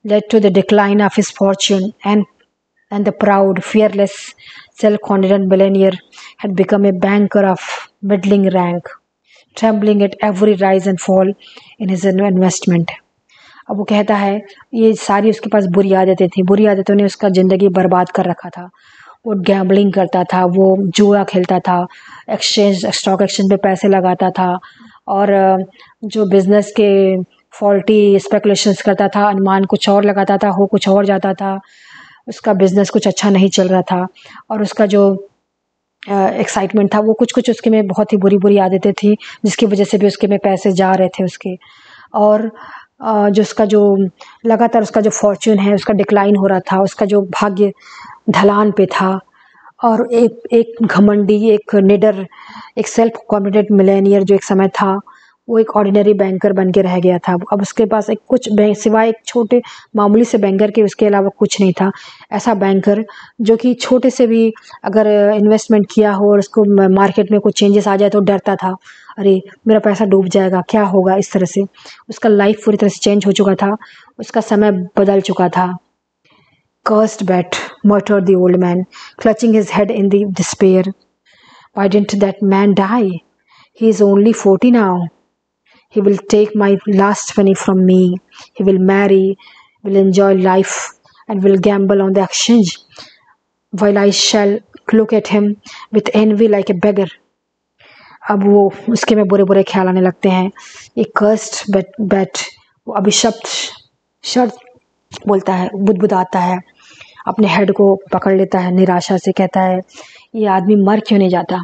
led to the decline of his fortune, and and the proud, fearless, self-confident millionaire had become a banker of middling rank, trembling at every rise and fall in his investment. अब वो कहता है ये सारी उसके पास बुरी आदतें थी, बुरी आदतों ने उसका ज़िंदगी बर्बाद कर रखा था। वो गैम्बलिंग करता था, वो जुआ खेलता था, एक्सचेंज स्टॉक एक्सचेंज पे पैसे लगाता था, और जो बिज़नेस के फॉल्टी स्पेकुलेशंस करता था, अनुमान कुछ और लगाता था, हो कुछ और जाता था। उसका बिज़नेस कुछ अच्छा नहीं चल रहा था, और उसका जो एक्साइटमेंट था वो कुछ कुछ उसके में बहुत ही बुरी बुरी आदतें थी, जिसकी वजह से भी उसके में पैसे जा रहे थे उसके। और Uh, जो उसका जो लगातार उसका जो फॉर्च्यून है उसका डिक्लाइन हो रहा था, उसका जो भाग्य ढलान पे था, और एक एक घमंडी, एक निडर, एक सेल्फ कॉन्फिडेंट मिलेनियर जो एक समय था, वो एक ऑर्डिनरी बैंकर बन के रह गया था। अब उसके पास एक कुछ बैंक सिवाय एक छोटे मामूली से बैंकर के उसके अलावा कुछ नहीं था। ऐसा बैंकर जो कि छोटे से भी अगर इन्वेस्टमेंट किया हो और उसको मार्केट में कुछ चेंजेस आ जाए तो डरता था, अरे मेरा पैसा डूब जाएगा, क्या होगा। इस तरह से उसका लाइफ पूरी तरह से चेंज हो चुका था, उसका समय बदल चुका था। Cursed bet, muttered the old man, clutching his head in the despair. Why didn't that man die? He is only forty now. He will take my last penny from me. He will marry, will enjoy life, and will gamble on the exchange, while I shall look at him with envy like a beggar. अब वो उसके में बुरे बुरे ख्याल आने लगते हैं। एक कर्स्ड बेट बेट वो अभिशप्त शर्त बोलता है, बुदबुदाता है, अपने हेड को पकड़ लेता है निराशा से, कहता है ये आदमी मर क्यों नहीं जाता।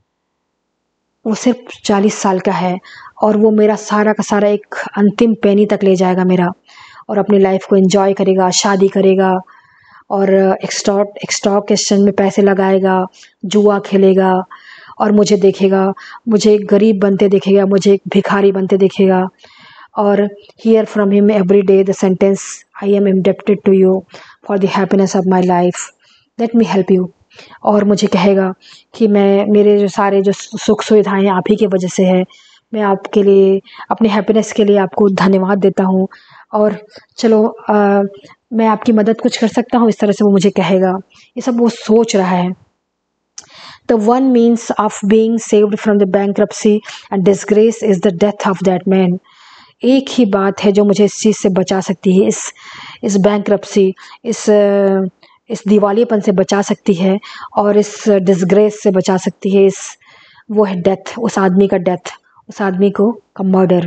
वो सिर्फ चालीस साल का है और वो मेरा सारा का सारा एक अंतिम पेनी तक ले जाएगा मेरा, और अपनी लाइफ को एंजॉय करेगा, शादी करेगा, और एक स्टॉक एक स्टॉक एक्सचेंज में पैसे लगाएगा, जुआ खेलेगा, और मुझे देखेगा, मुझे एक गरीब बनते देखेगा, मुझे एक भिखारी बनते देखेगा, और hear from him every day the sentence, I am indebted to you for the happiness of my life, let me help you. और मुझे कहेगा कि मैं मेरे जो सारे जो सुख सुविधाएं आप ही की वजह से है, मैं आपके लिए अपने हैप्पीनेस के लिए आपको धन्यवाद देता हूँ, और चलो आ, मैं आपकी मदद कुछ कर सकता हूँ। इस तरह से वो मुझे कहेगा। ये सब वो सोच रहा है। The one means of being saved from the bankruptcy and disgrace is the death of that man. एक ही बात है जो मुझे इस चीज़ से बचा सकती है, इस इस बैंक्रप्सी, इस इस दिवालियेपन से बचा सकती है, और इस डिसग्रेस से बचा सकती है। इस वो है डेथ, उस आदमी का डेथ, उस आदमी को का murder.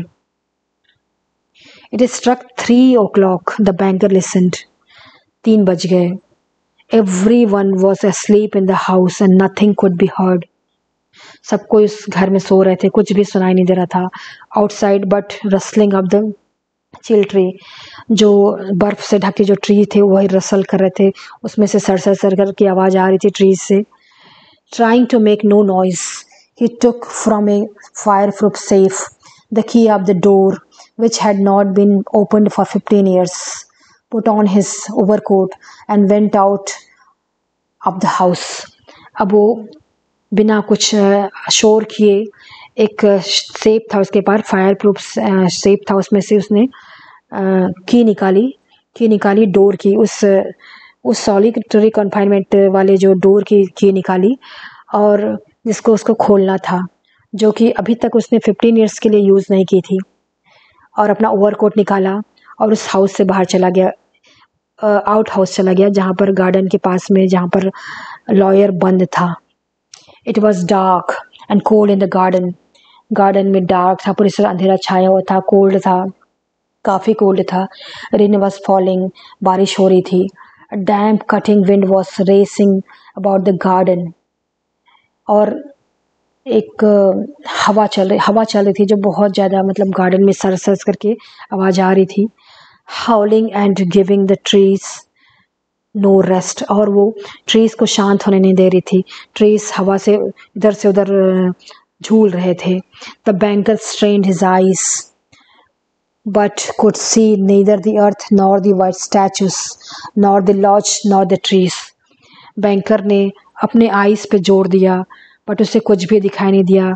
It is struck three o'clock the banker listened. तीन बज गए। Everyone was asleep in the house and nothing could be heard. सब कोई उस घर में सो रहे थे, कुछ भी सुनाई नहीं दे रहा था। Outside but rustling of the chill tree, जो बर्फ से ढके जो ट्री थे वही रसल कर रहे थे, उसमें से सर सर सर कर की आवाज़ आ रही थी ट्रीज से। Trying to make no noise, he took from a fireproof safe the key of the door, which had not been opened for fifteen years. Put on his overcoat and went out of the house. अब वो बिना कुछ शोर किए, एक safe था उसके पास, fire proof safe था, उसमें से उसने की निकाली की निकाली डोर की, उस उस सॉलिटरी कन्फाइनमेंट वाले जो डोर की की निकाली, और जिसको उसको खोलना था, जो कि अभी तक उसने फिफ्टीन ईयर्स के लिए यूज़ नहीं की थी। और अपना ओवरकोट निकाला और उस हाउस से बाहर चला गया, आउट हाउस चला गया, जहाँ पर गार्डन के पास में जहाँ पर लॉयर बंद था। It was dark and cold in the garden. Garden में डार्क था, पूरी तरह अंधेरा छाया हुआ था, कोल्ड था, काफ़ी कोल्ड था। रेन वॉज फॉलिंग, बारिश हो रही थी। Damp cutting wind was racing about the garden, और एक हवा चल रही हवा चल रही थी जो बहुत ज़्यादा, मतलब गार्डन में सर सर करके आवाज़ आ रही थी। Howling and giving the trees no rest, और वो ट्रीज़ को शांत होने नहीं दे रही थी। ट्रीज़ हवा से इधर से उधर झूल रहे थे। The banker strained his eyes but could see neither the earth nor the white statues nor the lodge nor the trees. Banker ने अपने आईज पे जोर दिया, बट उसे कुछ भी दिखाई नहीं दिया,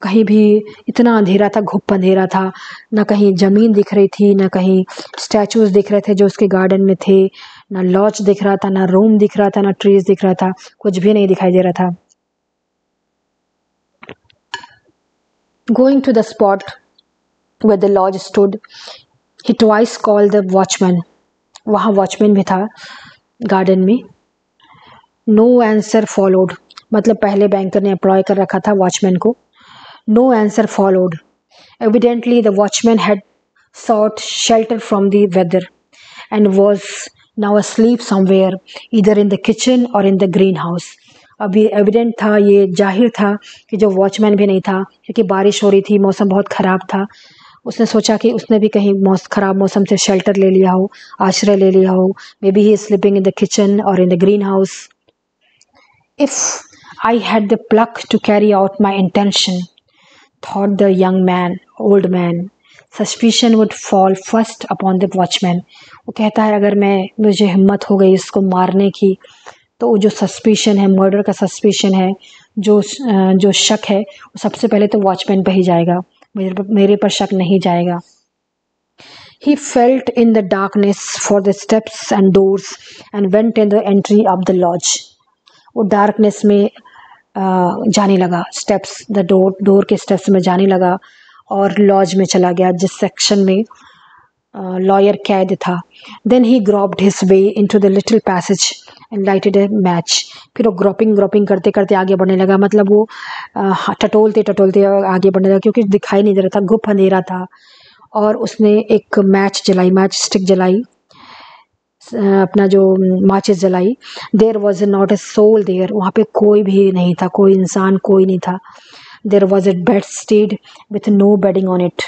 कहीं भी इतना अंधेरा था, घुप अंधेरा था, ना कहीं ज़मीन दिख रही थी, ना कहीं स्टैचूज़ दिख रहे थे जो उसके गार्डन में थे, ना लॉज दिख रहा था, ना रूम दिख रहा था, ना ट्रीज दिख रहा था, कुछ भी नहीं दिखाई दे रहा था। Going to the spot where the lodge stood, he twice called the watchman. वहाँ वॉचमैन भी था गार्डन में। नो आंसर फॉलोड, मतलब पहले बैंकर ने एम्प्लॉय कर रखा था वॉचमैन को। No answer followed. Evidently the watchman had sought shelter from the weather and was now asleep somewhere, either in the kitchen or in the greenhouse. अभी evident था, ये जाहिर था कि जो वॉचमैन भी नहीं था, क्योंकि बारिश हो रही थी, मौसम बहुत ख़राब था। उसने सोचा कि उसने भी कहीं मौस ख़राब मौसम से शेल्टर ले लिया हो, आश्रय ले लिया हो। May be he is sleeping in the kitchen or in the greenhouse. If I had the pluck to carry out my intention, thought the young man, old man, suspicion would fall first upon the watchman. वो कहता है अगर मैं मुझे हिम्मत हो गई इसको मारने की, तो जो सस्पिशन है, मर्डर का सस्पिशन है, जो जो शक है, वो सबसे पहले तो वॉचमैन पर ही जाएगा, मेरे पर मेरे पर शक नहीं जाएगा। He felt in the darkness for the steps and doors and went in the entry of the lodge. वो डार्कनेस में जाने लगा, स्टेप्स, द डोर डोर के स्टेप्स में जाने लगा और लॉज में चला गया जिस सेक्शन में लॉयर कैद था। Then he groped his way into the little passage and lighted a match. फिर वो ग्रोपिंग ग्रोपिंग करते करते आगे बढ़ने लगा, मतलब वो टटोलते टटोलते आगे बढ़ने लगा, क्योंकि दिखाई नहीं दे रहा था, गुप अंधेरा था। और उसने एक मैच जलाई, मैच स्टिक जलाई, अपना जो माचिस जलाई। There was not a soul there, वहाँ पे कोई भी नहीं था, कोई इंसान कोई नहीं था। There was a bedstead with no bedding on it.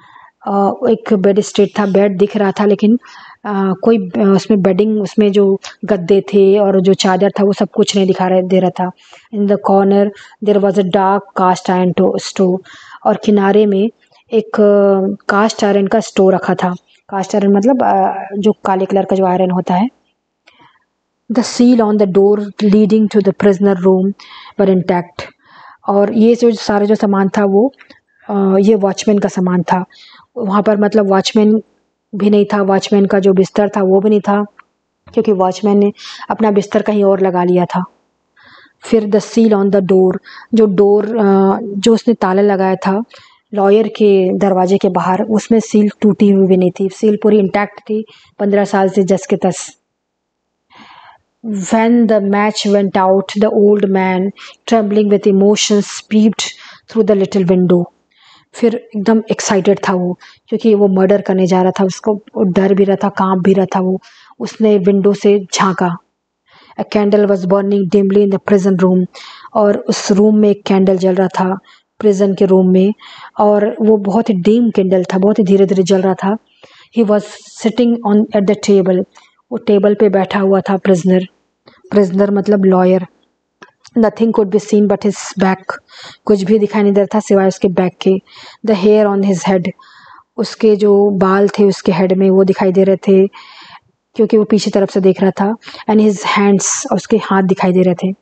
एक बेड स्टेड था, बेड दिख रहा था, लेकिन uh, कोई उसमें बेडिंग, उसमें जो गद्दे थे और जो चादर था वो सब कुछ नहीं दिखा रहा दे रहा था। In the corner there was a dark cast iron stove, और किनारे में एक कास्ट आयरन का स्टोव रखा था। कास्ट आयरन मतलब जो काले कलर का जो आयरन होता है। The seal on the door leading to the prisoner room were intact. और ये जो सारा जो सामान था वो ये वॉचमैन का सामान था। वहाँ पर मतलब वॉचमैन भी नहीं था, वॉचमैन का जो बिस्तर था वो भी नहीं था, क्योंकि वॉचमैन ने अपना बिस्तर कहीं और लगा लिया था। फिर the seal on the door, जो डोर जो उसने ताला लगाया था लॉयर के दरवाजे के बाहर, उसमें सील टूटी हुई भी नहीं थी, सील पूरी इंटैक्ट थी, पंद्रह साल से जस के तस। When the match went out, the old man, trembling with emotions, peeped through the little window. फिर एकदम एक्साइटेड था वो, क्योंकि वो मर्डर करने जा रहा था, उसको डर भी रहा था, कांप भी रहा था वो। उसने विंडो से झांका। A candle was burning dimly in the prison room, और उस रूम में एक कैंडल जल रहा था, प्रिजन के रूम में, और वो बहुत ही डीम कैंडल था, बहुत ही धीरे धीरे जल रहा था। He was sitting on at the table, वो टेबल पे बैठा हुआ था प्रिजनर। प्रिजनर मतलब lawyer. Nothing could be seen but his back, कुछ भी दिखाई नहीं दे रहा था सिवाय उसके बैक के। The hair on his head, उसके जो बाल थे उसके हेड में वो दिखाई दे रहे थे, क्योंकि वो पीछे तरफ से देख रहा था। एंड हिज हैंड्स, उसके हाथ दिखाई दे रहे थे।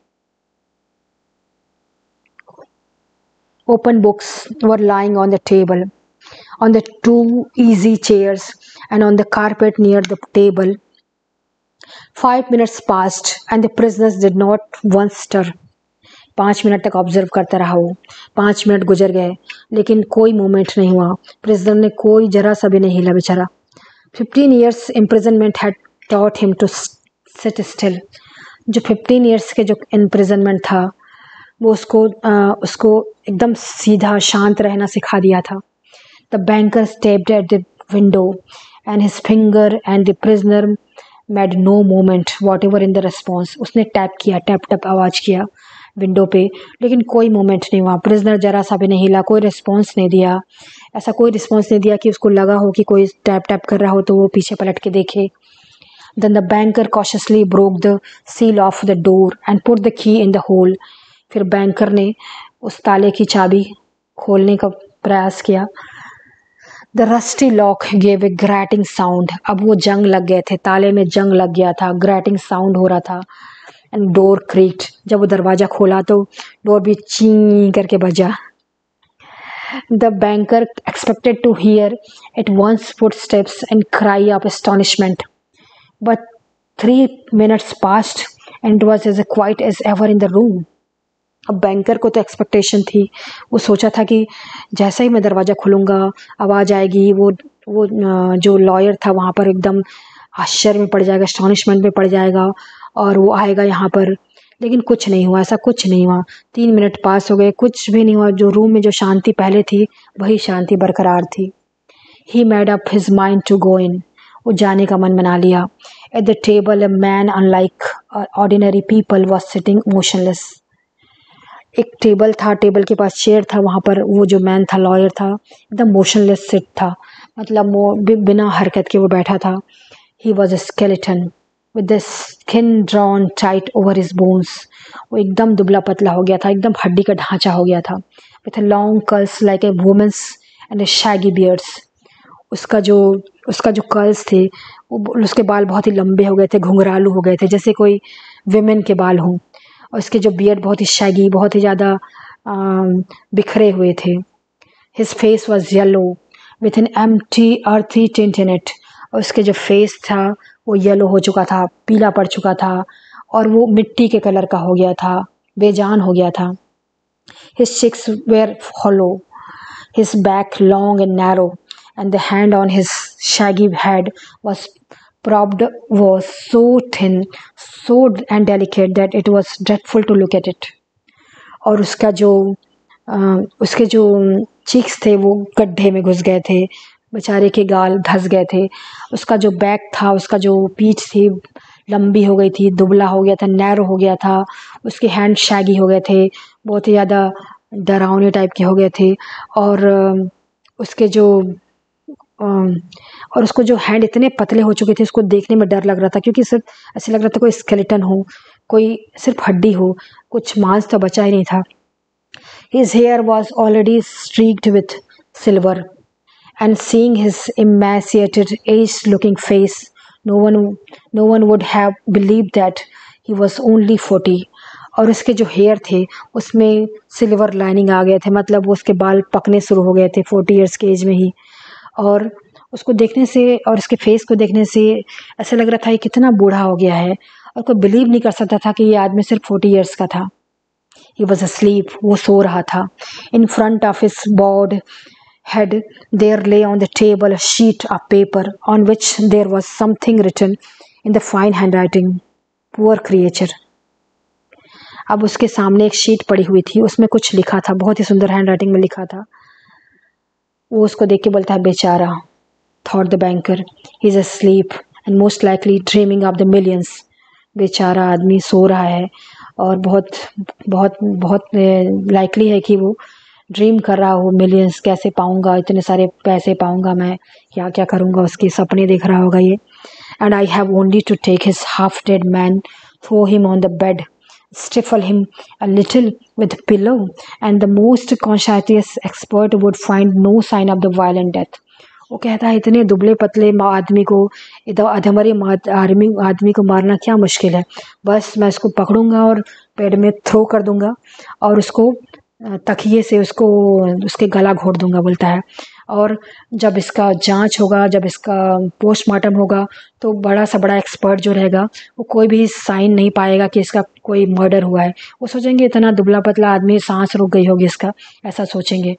Open books were lying on the table, on the two easy chairs, and on the carpet near the table. Five minutes passed, and the prisoners did not once stir. पाँच minute तक observe करता रहा वो। पाँच minute गुजर गए, लेकिन कोई मूवमेंट नहीं हुआ। प्रिजनर ने कोई जरा सा भी नहीं हिला बेचारा। Fifteen years imprisonment had taught him to sit still. जो फिफ्टीन ईयर्स के जो इम्प्रिजनमेंट था वो उसको आ, उसको एकदम सीधा शांत रहना सिखा दिया था। The banker stepped at the window and his finger and the prisoner made no movement whatever in the response. उसने टैप किया, टैप टैप आवाज़ किया विंडो पे, लेकिन कोई मूवमेंट नहीं हुआ। प्रिजनर जरा सा भी नहीं हिला, कोई रिस्पॉन्स नहीं दिया। ऐसा कोई रिस्पॉन्स नहीं दिया कि उसको लगा हो कि कोई टैप टैप कर रहा हो तो वो पीछे पलट के देखे। Then the banker cautiously broke the seal of the door and put the key in the hole. फिर बैंकर ने उस ताले की चाबी खोलने का प्रयास किया। The rusty lock gave a grating sound. अब वो जंग लग गए थे, ताले में जंग लग गया था, ग्रैटिंग साउंड हो रहा था। एंड डोर क्रीक्ड, जब वो दरवाज़ा खोला तो डोर भी ची करके बजा। The banker expected to hear at once footsteps and cry of astonishment. But three minutes passed and it was as quiet as ever in the room. अब बैंकर को तो एक्सपेक्टेशन थी, वो सोचा था कि जैसे ही मैं दरवाज़ा खोलूँगा आवाज़ आएगी, वो वो जो लॉयर था वहाँ पर एकदम आश्चर्य में पड़ जाएगा, एस्टॉनिशमेंट में पड़ जाएगा और वो आएगा यहाँ पर। लेकिन कुछ नहीं हुआ, ऐसा कुछ नहीं हुआ। तीन मिनट पास हो गए, कुछ भी नहीं हुआ। जो रूम में जो शांति पहले थी वही शांति बरकरार थी। He made up his mind to go in, वो जाने का मन बना लिया। At the table a man unlike ordinary people was sitting motionless. एक टेबल था, टेबल के पास चेयर था, वहाँ पर वो जो मैन था, लॉयर था, एकदम मोशनलेस सिट था, मतलब वो बिना हरकत के वो बैठा था। He was a skeleton with the skin drawn tight over his bones, वो एकदम दुबला पतला हो गया था, एकदम हड्डी का ढांचा हो गया था। With long curls like a woman's and a shaggy beards, उसका जो उसका जो कर्ल्स थे वो उसके बाल बहुत ही लंबे हो गए थे, घुंघरालू हो गए थे, जैसे कोई विमेन के बाल हों। और उसके जो बियर्ड बहुत ही शैगी, बहुत ही ज़्यादा बिखरे हुए थे। His face was yellow with an empty earthy tint in it, और उसके जो फेस था वो येलो हो चुका था, पीला पड़ चुका था और वो मिट्टी के कलर का हो गया था, बेजान हो गया था। His cheeks were hollow, his back long and narrow and the hand on his shaggy head was propped was so thin, so and delicate that it was dreadful to look at it. और उसका जो आ, उसके जो cheeks थे वो गड्ढे में घुस गए थे, बेचारे के गाल धंस गए थे। उसका जो बैक था, उसका जो पीठ थी लंबी हो गई थी, दुबला हो गया था, नैरो हो गया था। उसके हैंड शैगी हो गए थे, बहुत ही ज़्यादा डरावने टाइप के हो गए थे। और उसके जो और उसको जो हैंड इतने पतले हो चुके थे, उसको देखने में डर लग रहा था, क्योंकि सिर्फ ऐसे लग रहा था कोई स्केलेटन हो, कोई सिर्फ हड्डी हो, कुछ मांस तो बचा ही नहीं था। His hair was already streaked with silver, and seeing his emaciated, aged-looking face, no one no one would have believed that he was only forty. और उसके जो हेयर थे उसमें सिल्वर लाइनिंग आ गए थे, मतलब वो उसके बाल पकने शुरू हो गए थे फोर्टी ईयर्स के एज में ही। और उसको देखने से और उसके फेस को देखने से ऐसा लग रहा था ये कितना बूढ़ा हो गया है, और कोई बिलीव नहीं कर सकता था कि ये आदमी सिर्फ फोर्टी ईयर्स का था। ही वॉज अस्लीप, वो सो रहा था। In front of his bald head there lay on the table a sheet of paper on which there was something written in the fine hand writing, poor creature. अब उसके सामने एक sheet पड़ी हुई थी, उसमें कुछ लिखा था, बहुत ही सुंदर हैंड राइटिंग में लिखा था। वो उसको देख के बोलता है, बेचारा, thought the banker, he's asleep and most likely dreaming of the millions. बेचारा आदमी सो रहा है और बहुत बहुत बहुत लाइकली है कि वो ड्रीम कर रहा हो, मिलियंस कैसे पाऊंगा, इतने सारे पैसे पाऊंगा मैं, क्या क्या करूंगा, उसके सपने देख रहा होगा ये। And I have only to take his half dead man, throw him on the bed, stifle him a little with a pillow, and the most conscientious expert would find no sign of the violent death. वो कहता है इतने दुबले पतले आदमी को, इधर अधमरे आदमी आदमी को मारना क्या मुश्किल है, बस मैं इसको पकड़ूंगा और पेड़ में थ्रो कर दूंगा और उसको तकिए से उसको उसके गला घोट दूंगा, बोलता है। और जब इसका जांच होगा, जब इसका पोस्टमार्टम होगा, तो बड़ा सा बड़ा एक्सपर्ट जो रहेगा वो कोई भी साइन नहीं पाएगा कि इसका कोई मर्डर हुआ है। वो सोचेंगे इतना दुबला पतला आदमी, सांस रुक गई होगी इसका, ऐसा सोचेंगे।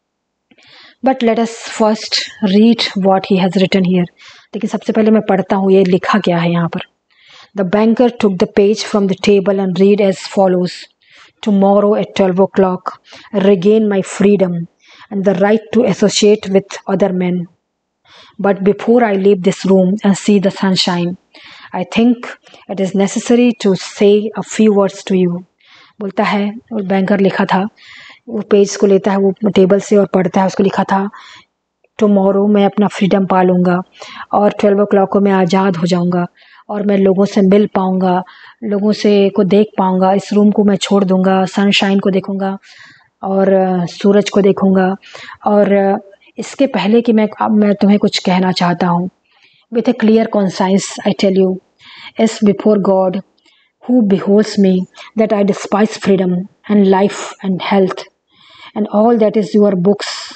But let us first read what he has written here. लेकिन सबसे पहले मैं पढ़ता हूँ ये लिखा क्या है यहाँ पर। The banker took the page from the table and read as follows. Tomorrow at twelve o'clock, regain my freedom and the right to associate with other men. But before I leave this room and see the sunshine, I think it is necessary to say a few words to you. बोलता है, और banker लिखा था, वो page को लेता है वो टेबल से और पढ़ता है, उसको लिखा था टुमारो मैं अपना फ्रीडम पा लूँगा और ट्वेल्व ओ क्लॉक को मैं आज़ाद हो जाऊँगा और मैं लोगों से मिल पाऊँगा, लोगों से को देख पाऊँगा, इस रूम को मैं छोड़ दूँगा, सनशाइन को देखूँगा और सूरज को देखूँगा। और इसके पहले कि मैं अब मैं तुम्हें कुछ कहना चाहता हूँ, with a clear conscience I tell you, as before God who beholds me, that I despise freedom and life and health and all that is your books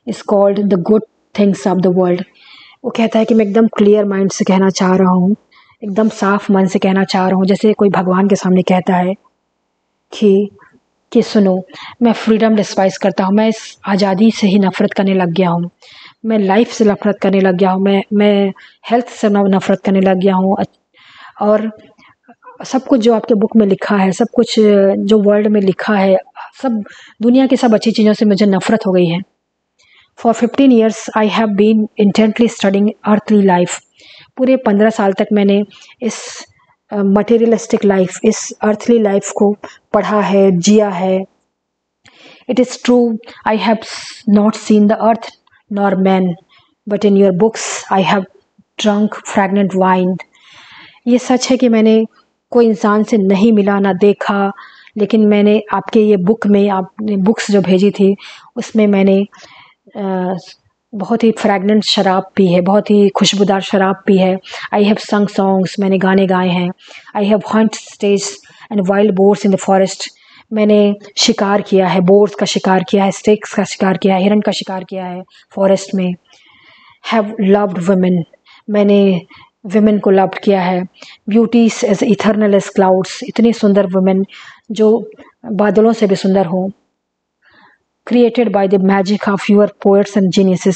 is called the good things of the world. वो कहता है कि मैं एकदम clear mind से कहना चाह रहा हूँ, एकदम साफ मन से कहना चाह रहा हूँ, जैसे कोई भगवान के सामने कहता है कि कि सुनो, मैं फ्रीडम डिस्पाइस करता हूँ, मैं इस आज़ादी से ही नफ़रत करने लग गया हूँ, मैं लाइफ से नफ़रत करने लग गया हूँ, मैं मैं हेल्थ से नफ़रत करने लग गया हूँ। और सब कुछ जो आपके बुक में लिखा है, सब कुछ जो वर्ल्ड में लिखा है, सब दुनिया की सब अच्छी चीज़ों से मुझे नफ़रत हो गई है। For fifteen years I have been intently studying earthly life. पूरे पंद्रह साल तक मैंने इस मटेरियलिस्टिक लाइफ, इस अर्थली लाइफ को पढ़ा है, जिया है। It is true I have not seen the earth nor man, but in your books I have drunk fragrant wine. ये सच है कि मैंने कोई इंसान से नहीं मिला, ना देखा, लेकिन मैंने आपके ये बुक में, आपने बुक्स जो भेजी थी उसमें मैंने आ, बहुत ही फ्रैगनेंट शराब पी है, बहुत ही खुशबूदार शराब पी है। आई हैव संग सॉन्ग्स, मैंने गाने गाए हैं। I have hunt stags and wild boars in the forest, मैंने शिकार किया है, बोर्स का शिकार किया है, स्टेक्स का शिकार किया है, हिरन का शिकार किया है फॉरेस्ट में। हैव लव्ड वुमेन, मैंने वुमेन को लव किया है। Beauties as ethereal as clouds, इतनी सुंदर वुमेन जो बादलों से भी सुंदर हो। Created by the magic of your poets and geniuses,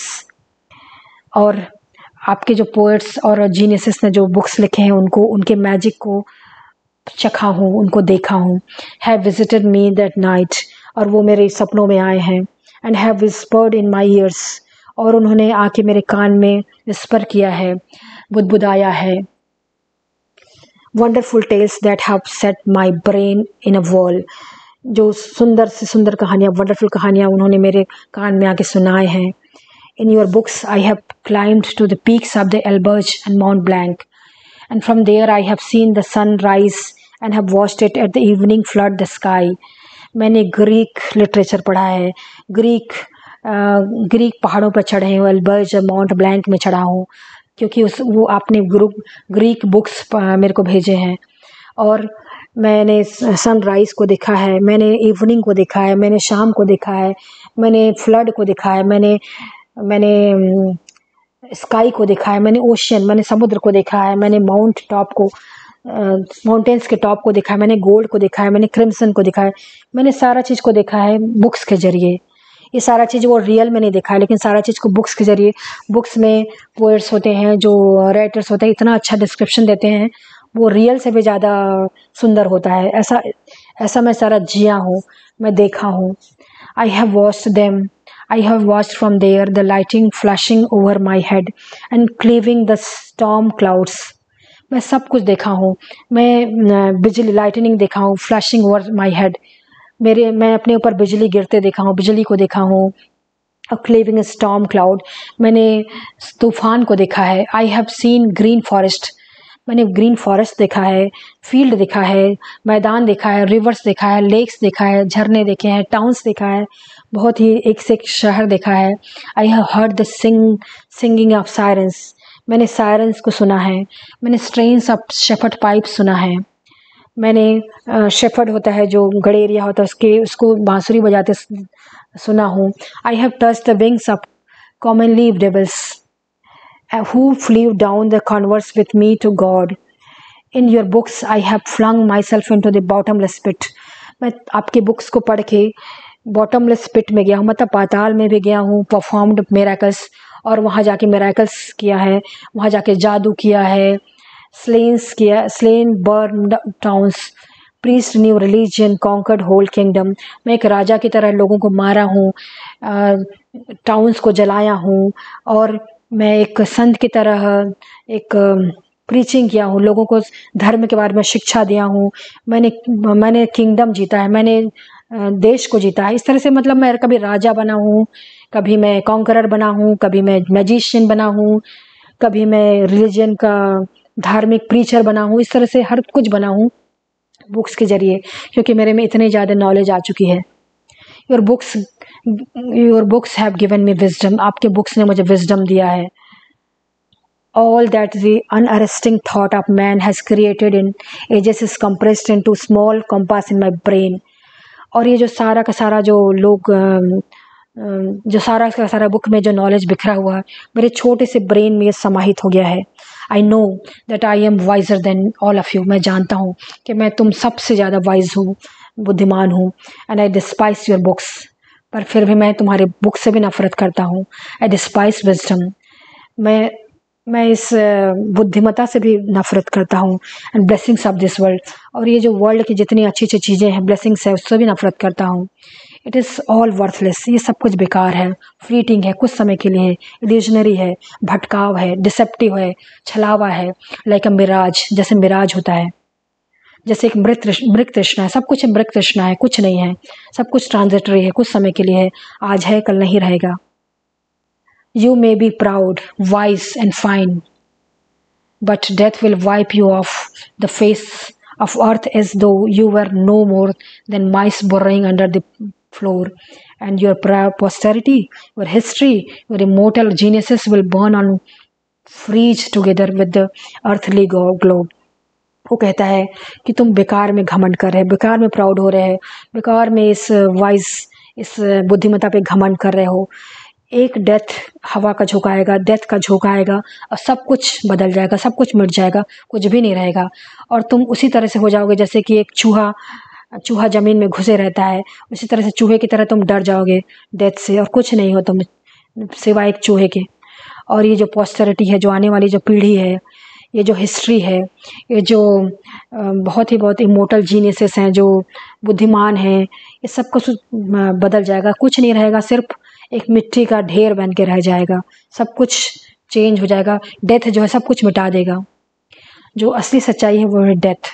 और आपके जो पोएट्स और जीनियसेस ने जो बुक्स लिखे हैं उनको, उनके मैजिक को चखा हूँ, उनको देखा हूँ। Have visited me that night, और वो मेरे सपनों में आए हैं। And have whispered in my ears, और उन्होंने आके मेरे कान में विस्पर किया है, बुदबुदाया है। Wonderful tales that have set my brain in a world, जो सुंदर से सुंदर कहानियाँ, वंडरफुल कहानियाँ उन्होंने मेरे कान में आके सुनाए हैं। In your books I have climbed to the peaks of the Elburz and Mount Blanc, and from there I have seen the sun rise and have watched it at the evening flood the sky. मैंने Greek literature पढ़ा है, Greek Greek पहाड़ों पर चढ़े हूँ, एल्बर्ज mount blank में चढ़ा हूँ, क्योंकि उस वो आपने ग्रुप ग्रीक बुक्स मेरे को भेजे हैं। और मैंने सनराइज़ को देखा है, मैंने इवनिंग को देखा है, मैंने शाम को देखा है, मैंने फ्लड को देखा है, मैंने मैंने स्काई को देखा है, मैंने ओशियन, मैंने समुद्र को देखा है, मैंने माउंट टॉप को, माउंटेन्स के टॉप को देखा है, मैंने गोल्ड को देखा है, मैंने क्रिम्सन को देखा है। मैंने सारा चीज़ को देखा है बुक्स के ज़रिए। ये सारा चीज़ वो रियल में नहीं देखा है, लेकिन सारा चीज़ को बुक्स के ज़रिए, बुक्स में पोएट्स होते हैं, जो राइटर्स होते हैं, इतना अच्छा डिस्क्रिप्शन देते हैं, वो रियल से भी ज़्यादा सुंदर होता है। ऐसा ऐसा मैं सारा जिया हूँ, मैं देखा हूँ। I have watched them, I have watched from there the lighting flashing over my head and cleaving the storm clouds. मैं सब कुछ देखा हूँ, मैं बिजली लाइटनिंग देखा हूँ, फ्लैशिंग ओवर माई हेड, मेरे मैं अपने ऊपर बिजली गिरते देखा हूँ, बिजली को देखा हूँ। और क्लीविंग स्टॉर्म क्लाउड, मैंने तूफान को देखा है। I have seen green forest, मैंने ग्रीन फॉरेस्ट देखा है, फील्ड देखा है, मैदान देखा है, रिवर्स देखा है, लेक्स देखा है, झरने देखे हैं, टाउन्स देखा है, बहुत ही एक से एक शहर देखा है। I have heard the sing singing of sirens, मैंने सायरन्स को सुना है, मैंने स्ट्रेन्स ऑफ शेफर्ड पाइप सुना है। मैंने शेफर्ड होता है जो गड़ेरिया होता है, उसके उसको बांसुरी बजाते सुना हूँ। I have touched the wings of commonly devils who flew down the converse with me to God. In your books I have flung myself into the bottomless pit. मैं आपके बुक्स को पढ़ के बॉटमलेस पिट में गया हूँ, मतलब पाताल में भी गया हूँ, परफॉर्म्ड मिरेकल्स, और वहाँ जाके मिरेकल्स किया है, वहाँ जाके जादू किया है, स्लेन्स किया, slain burn towns, priest new religion, conquered whole kingdom. मैं एक राजा की तरह लोगों को मारा हूँ, टाउन्स को जलाया हूँ, और मैं एक संत की तरह एक प्रीचिंग किया हूँ, लोगों को धर्म के बारे में शिक्षा दिया हूँ। मैंने मैंने किंगडम जीता है, मैंने देश को जीता है। इस तरह से मतलब मैं कभी राजा बना हूँ, कभी मैं कॉन्करर बना हूँ, कभी मैं मैजिशियन बना हूँ, कभी मैं रिलीजन का धार्मिक प्रीचर बना हूँ। इस तरह से हर कुछ बना हूँ बुक्स के ज़रिए, क्योंकि मेरे में इतनी ज़्यादा नॉलेज आ चुकी है। Your books your books have given me wisdom, आपके बुक्स ने मुझे विजडम दिया है। All that the unaresting thought of man has created in ages is compressed into small compass in my brain. और ये जो सारा का सारा जो लोग जो सारा का सारा बुक में जो नॉलेज बिखरा हुआ है मेरे छोटे से ब्रेन में ये समाहित हो गया है। I know that I am wiser than all of you, मैं जानता हूँ कि मैं तुम सबसे ज़्यादा वाइज हूँ, बुद्धिमान हूँ। And I despise your books, पर फिर भी मैं तुम्हारे बुक से भी नफरत करता हूँ। आई डिस्पाइस विजडम, मैं मैं इस बुद्धिमता से भी नफरत करता हूँ। And blessings of this world, और ये जो वर्ल्ड की जितनी अच्छी अच्छी चीज़ें हैं, ब्लेसिंग्स है, उससे भी नफरत करता हूँ। इट इज़ ऑल वर्थलेस, ये सब कुछ बेकार है, फ्लीटिंग है, कुछ समय के लिए, इल्यूजनरी है, भटकाव है, डिसेप्टिव है, छलावा है, लाइक अ मिराज, जैसे मिराज होता है, जैसे एक मृत मृत तृष्णा है। सब कुछ मृत तृष्णा है, कुछ नहीं है, सब कुछ ट्रांजिटरी है, कुछ समय के लिए है, आज है कल नहीं रहेगा। You may be proud, wise and fine, but death will wipe you off the face of earth as though you were no more than mice burrowing under the floor. And your posterity, your history, your immortal geniuses will burn on freeze together with the earthly globe. वो कहता है कि तुम बेकार में घमंड कर रहे, बेकार में प्राउड हो रहे हैं, बेकार में इस वाइज, इस बुद्धिमता पे घमंड कर रहे हो। एक डेथ हवा का झोंका आएगा, डेथ का झोंका आएगा और सब कुछ बदल जाएगा, सब कुछ मिट जाएगा, कुछ भी नहीं रहेगा। और तुम उसी तरह से हो जाओगे जैसे कि एक चूहा चूहा ज़मीन में घुसे रहता है, उसी तरह से चूहे की तरह तुम डर जाओगे डेथ से, और कुछ नहीं हो तुम सिवाय एक चूहे के। और ये जो पोस्टेरिटी है, जो आने वाली जो पीढ़ी है, ये जो हिस्ट्री है, ये जो बहुत ही बहुत इमोर्टल जीनियसेस हैं, जो बुद्धिमान हैं, ये सब कुछ बदल जाएगा, कुछ नहीं रहेगा, सिर्फ एक मिट्टी का ढेर बन के रह जाएगा, सब कुछ चेंज हो जाएगा। डेथ जो है सब कुछ मिटा देगा। जो असली सच्चाई है वो है death.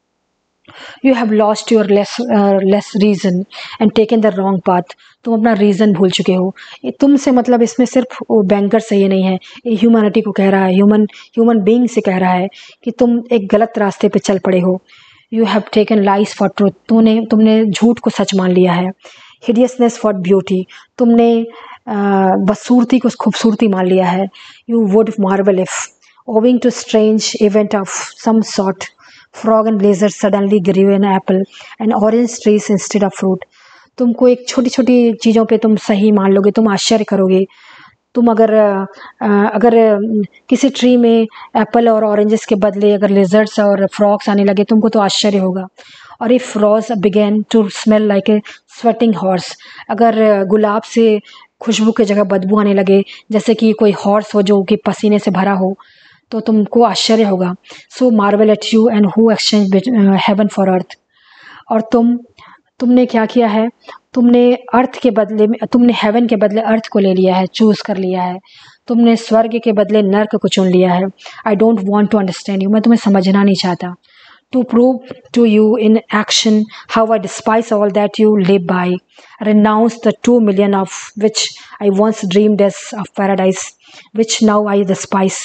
You have lost your less less reason and taken the wrong path. तुम अपना रीज़न भूल चुके हो। ये तुमसे मतलब इसमें सिर्फ वो बैंकर से ये नहीं है, ये ह्यूमैनिटी को कह रहा है, ह्यूमन ह्यूमन बीइंग से कह रहा है कि तुम एक गलत रास्ते पे चल पड़े हो। You have taken lies for truth, तुमने तुमने झूठ को सच मान लिया है। हिडियसनेस फॉर ब्यूटी, तुमने बदसूरती को खूबसूरती मान लिया है। You would marvel if owing to strange event of some sort frog and lizard suddenly grew an apple and orange trees instead of fruit। तुमको एक छोटी छोटी चीज़ों पे तुम सही मान लोगे, तुम आश्चर्य करोगे। तुम अगर अगर किसी ट्री में एप्पल और ऑरेंजेस के बदले अगर लिजर्ड्स और फ्रॉग्स आने लगे, तुमको तो आश्चर्य होगा। और if rose begin to smell like a sweating horse, अगर गुलाब से खुशबू की जगह बदबू आने लगे जैसे कि कोई हॉर्स हो जो कि पसीने से भरा हो, तो तुमको आश्चर्य होगा। So marvel at you and who exchange heaven for earth. और तुम तुमने क्या किया है, तुमने अर्थ के बदले में, तुमने हेवन के बदले अर्थ को ले लिया है, चूज़ कर लिया है। तुमने स्वर्ग के बदले नर्क को चुन लिया है। I don't want to understand you, मैं तुम्हें समझना नहीं चाहता। To prove to you in action how I despise all that you live by, renounce the two million of which I once dreamed as of paradise, which now I despise।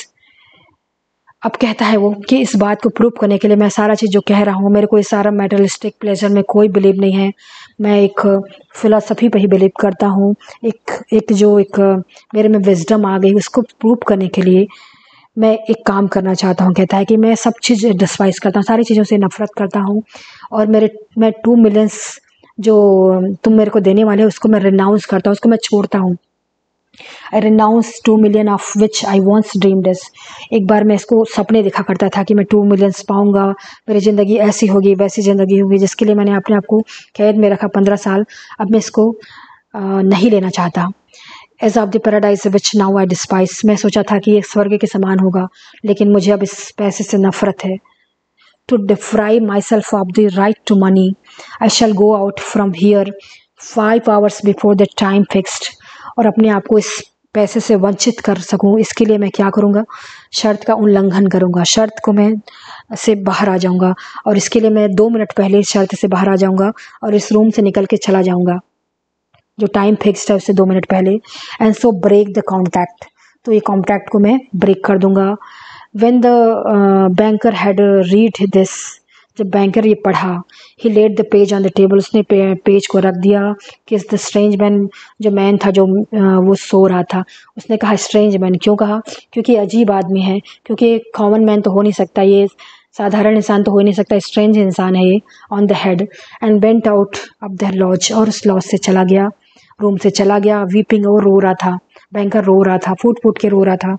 अब कहता है वो कि इस बात को प्रूव करने के लिए मैं सारा चीज़ जो कह रहा हूँ, मेरे को ये सारा मेटलिस्टिक प्लेजर में कोई बिलीव नहीं है। मैं एक फ़िलासफ़ी पे ही बिलीव करता हूँ। एक एक जो एक मेरे में विजडम आ गई, उसको प्रूव करने के लिए मैं एक काम करना चाहता हूँ। कहता है कि मैं सब चीज़ डिस्पाइस करता हूँ, सारी चीज़ों से नफ़रत करता हूँ, और मेरे मैं टू मिलियंस जो तुम मेरे को देने वाले हो उसको मैं रिनाउंस करता हूँ, उसको मैं छोड़ता हूँ। I renounce two million of which I once dreamed as. एक बार मैं इसको सपने देखा करता था कि मैं टू मिलियंस पाऊंगा, मेरी ज़िंदगी ऐसी होगी, वैसी ज़िंदगी होगी, जिसके लिए मैंने अपने आप को कैद में रखा पंद्रह साल। अब मैं इसको आ, नहीं लेना चाहता। As of the paradise which now I despise, मैं सोचा था कि एक स्वर्ग के समान होगा, लेकिन मुझे अब इस पैसे से नफरत है। To deprive myself of the right to money, I shall go out from here five hours before the time fixed. और अपने आप को इस पैसे से वंचित कर सकूं, इसके लिए मैं क्या करूंगा, शर्त का उल्लंघन करूंगा, शर्त को मैं से बाहर आ जाऊंगा, और इसके लिए मैं दो मिनट पहले इस शर्त से बाहर आ जाऊंगा और इस रूम से निकल के चला जाऊंगा, जो टाइम फिक्स्ड है उससे दो मिनट पहले। And so break the contract, तो ये कॉन्ट्रैक्ट को मैं ब्रेक कर दूंगा। When the banker had read this, जब बैंकर ये पढ़ा, he laid the page on the table, उसने पे, पेज को रख दिया। कि द स्ट्रेंज मैन, जो मैन था जो वो सो रहा था, उसने कहा स्ट्रेंज मैन, क्यों कहा, क्योंकि अजीब आदमी है, क्योंकि कॉमन मैन तो हो नहीं सकता, ये साधारण इंसान तो हो ही नहीं सकता, स्ट्रेंज इंसान है ये, on the head. And went out of the lodge, और उस लॉज से चला गया। रूम से चला गया। वीपिंग, वो रो रहा था, बैंकर रो रहा था, फूट फूट के रो रहा था।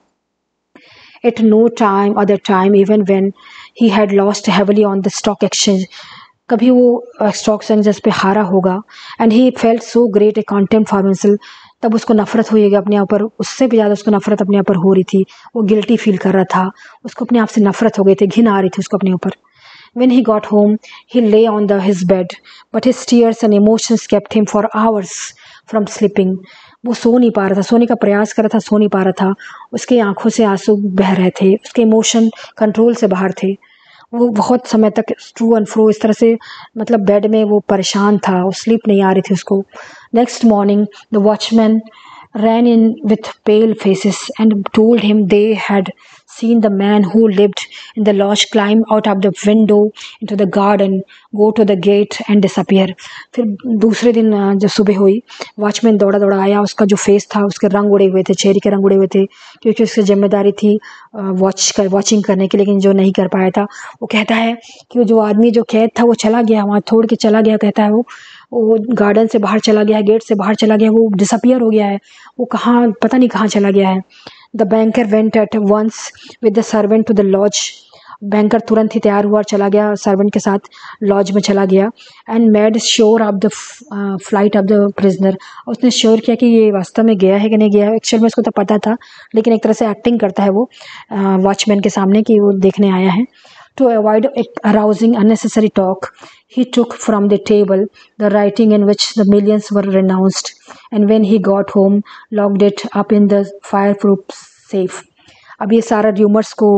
At no time other time, even when he had lost heavily on the stock exchange, कभी वो स्टॉक एक्सचेंजेस पे हारा होगा, and he felt so great a contempt for himself, तब उसको नफरत हुई अपने ऊपर, उससे भी ज़्यादा उसको नफरत अपने ऊपर हो रही थी। वो गिल्टी फील कर रहा था, उसको अपने आप से नफरत हो गई थी, घिन आ रही थी उसको अपने ऊपर। When he got home, he lay on the his bed, but his tears and emotions kept him for hours from sleeping. वो सो नहीं पा रहा था, सोने का प्रयास कर रहा था, सो नहीं पा रहा था। उसके आंखों से आंसू बह रहे थे, उसके इमोशन कंट्रोल से बाहर थे। वो बहुत समय तक टू एंड फ्रो इस तरह से, मतलब बेड में वो परेशान था, वो स्लीप नहीं आ रही थी उसको। Next morning the watchman ran in with pale faces and told him they had seen the man who lived in the lodge climb out of the window into the garden, go to the gate and disappear. फिर दूसरे दिन जब सुबह हुई, watchman दौड़ा दौड़ा आया। उसका जो फेस था, उसके रंग उड़े हुए थे, चेहरे के रंग उड़े हुए थे, क्योंकि उसकी जिम्मेदारी थी वॉच कर वॉचिंग करने की, लेकिन जो नहीं कर पाया था। वो कहता है कि वो जो आदमी जो कैद था वो चला गया, वहाँ छोड़ के चला गया। कहता है वो वो गार्डन से बाहर चला गया है, गेट से बाहर चला गया, वो डिसअपियर हो गया है, वो कहाँ पता नहीं कहाँ चला गया है। The banker went at once with the servant to the lodge. Banker तुरंत ही तैयार हुआ और चला गया, सर्वेंट के साथ लॉज में चला गया। And made sure of the flight of the prisoner. उसने श्योर किया कि ये वास्तव में गया है कि नहीं गया है। एक्चुअल में उसको तो पता था, लेकिन एक तरह से एक्टिंग करता है वो वॉचमैन के सामने कि वो देखने आया है। To avoid arousing unnecessary talk, he took from the table the writing in which the millions were renounced, and when he got home, locked it up in the fireproof safe. अब ये सारा र्यूमर्स को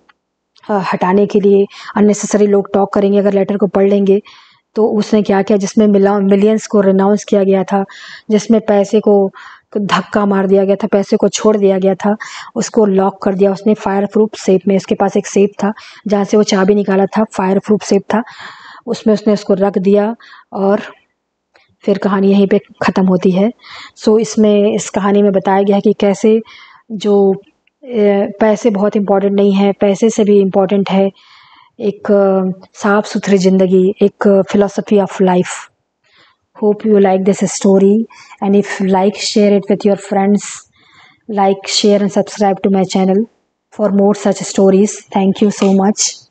हटाने के लिए, unnecessary लोग talk करेंगे अगर लेटर को पढ़ लेंगे, तो उसने क्या किया, जिसमें मिलियंस को रिनाउंस किया गया था, जिसमें पैसे को धक्का मार दिया गया था, पैसे को छोड़ दिया गया था, उसको लॉक कर दिया उसने फायर प्रूफ सेफ में। उसके पास एक सेफ था जहाँ से वो चाबी निकाला था, फायर प्रूफ सेफ था, उसमें उसने उसको रख दिया और फिर कहानी यहीं पे ख़त्म होती है। सो इसमें इस कहानी में बताया गया है कि कैसे जो पैसे बहुत इम्पोर्टेंट नहीं है, पैसे से भी इम्पोर्टेंट है एक साफ सुथरी ज़िंदगी, एक philosophy of life. Hope you like this story, and if you like, share it with your friends. Like, share and subscribe to my channel for more such stories. Thank you so much.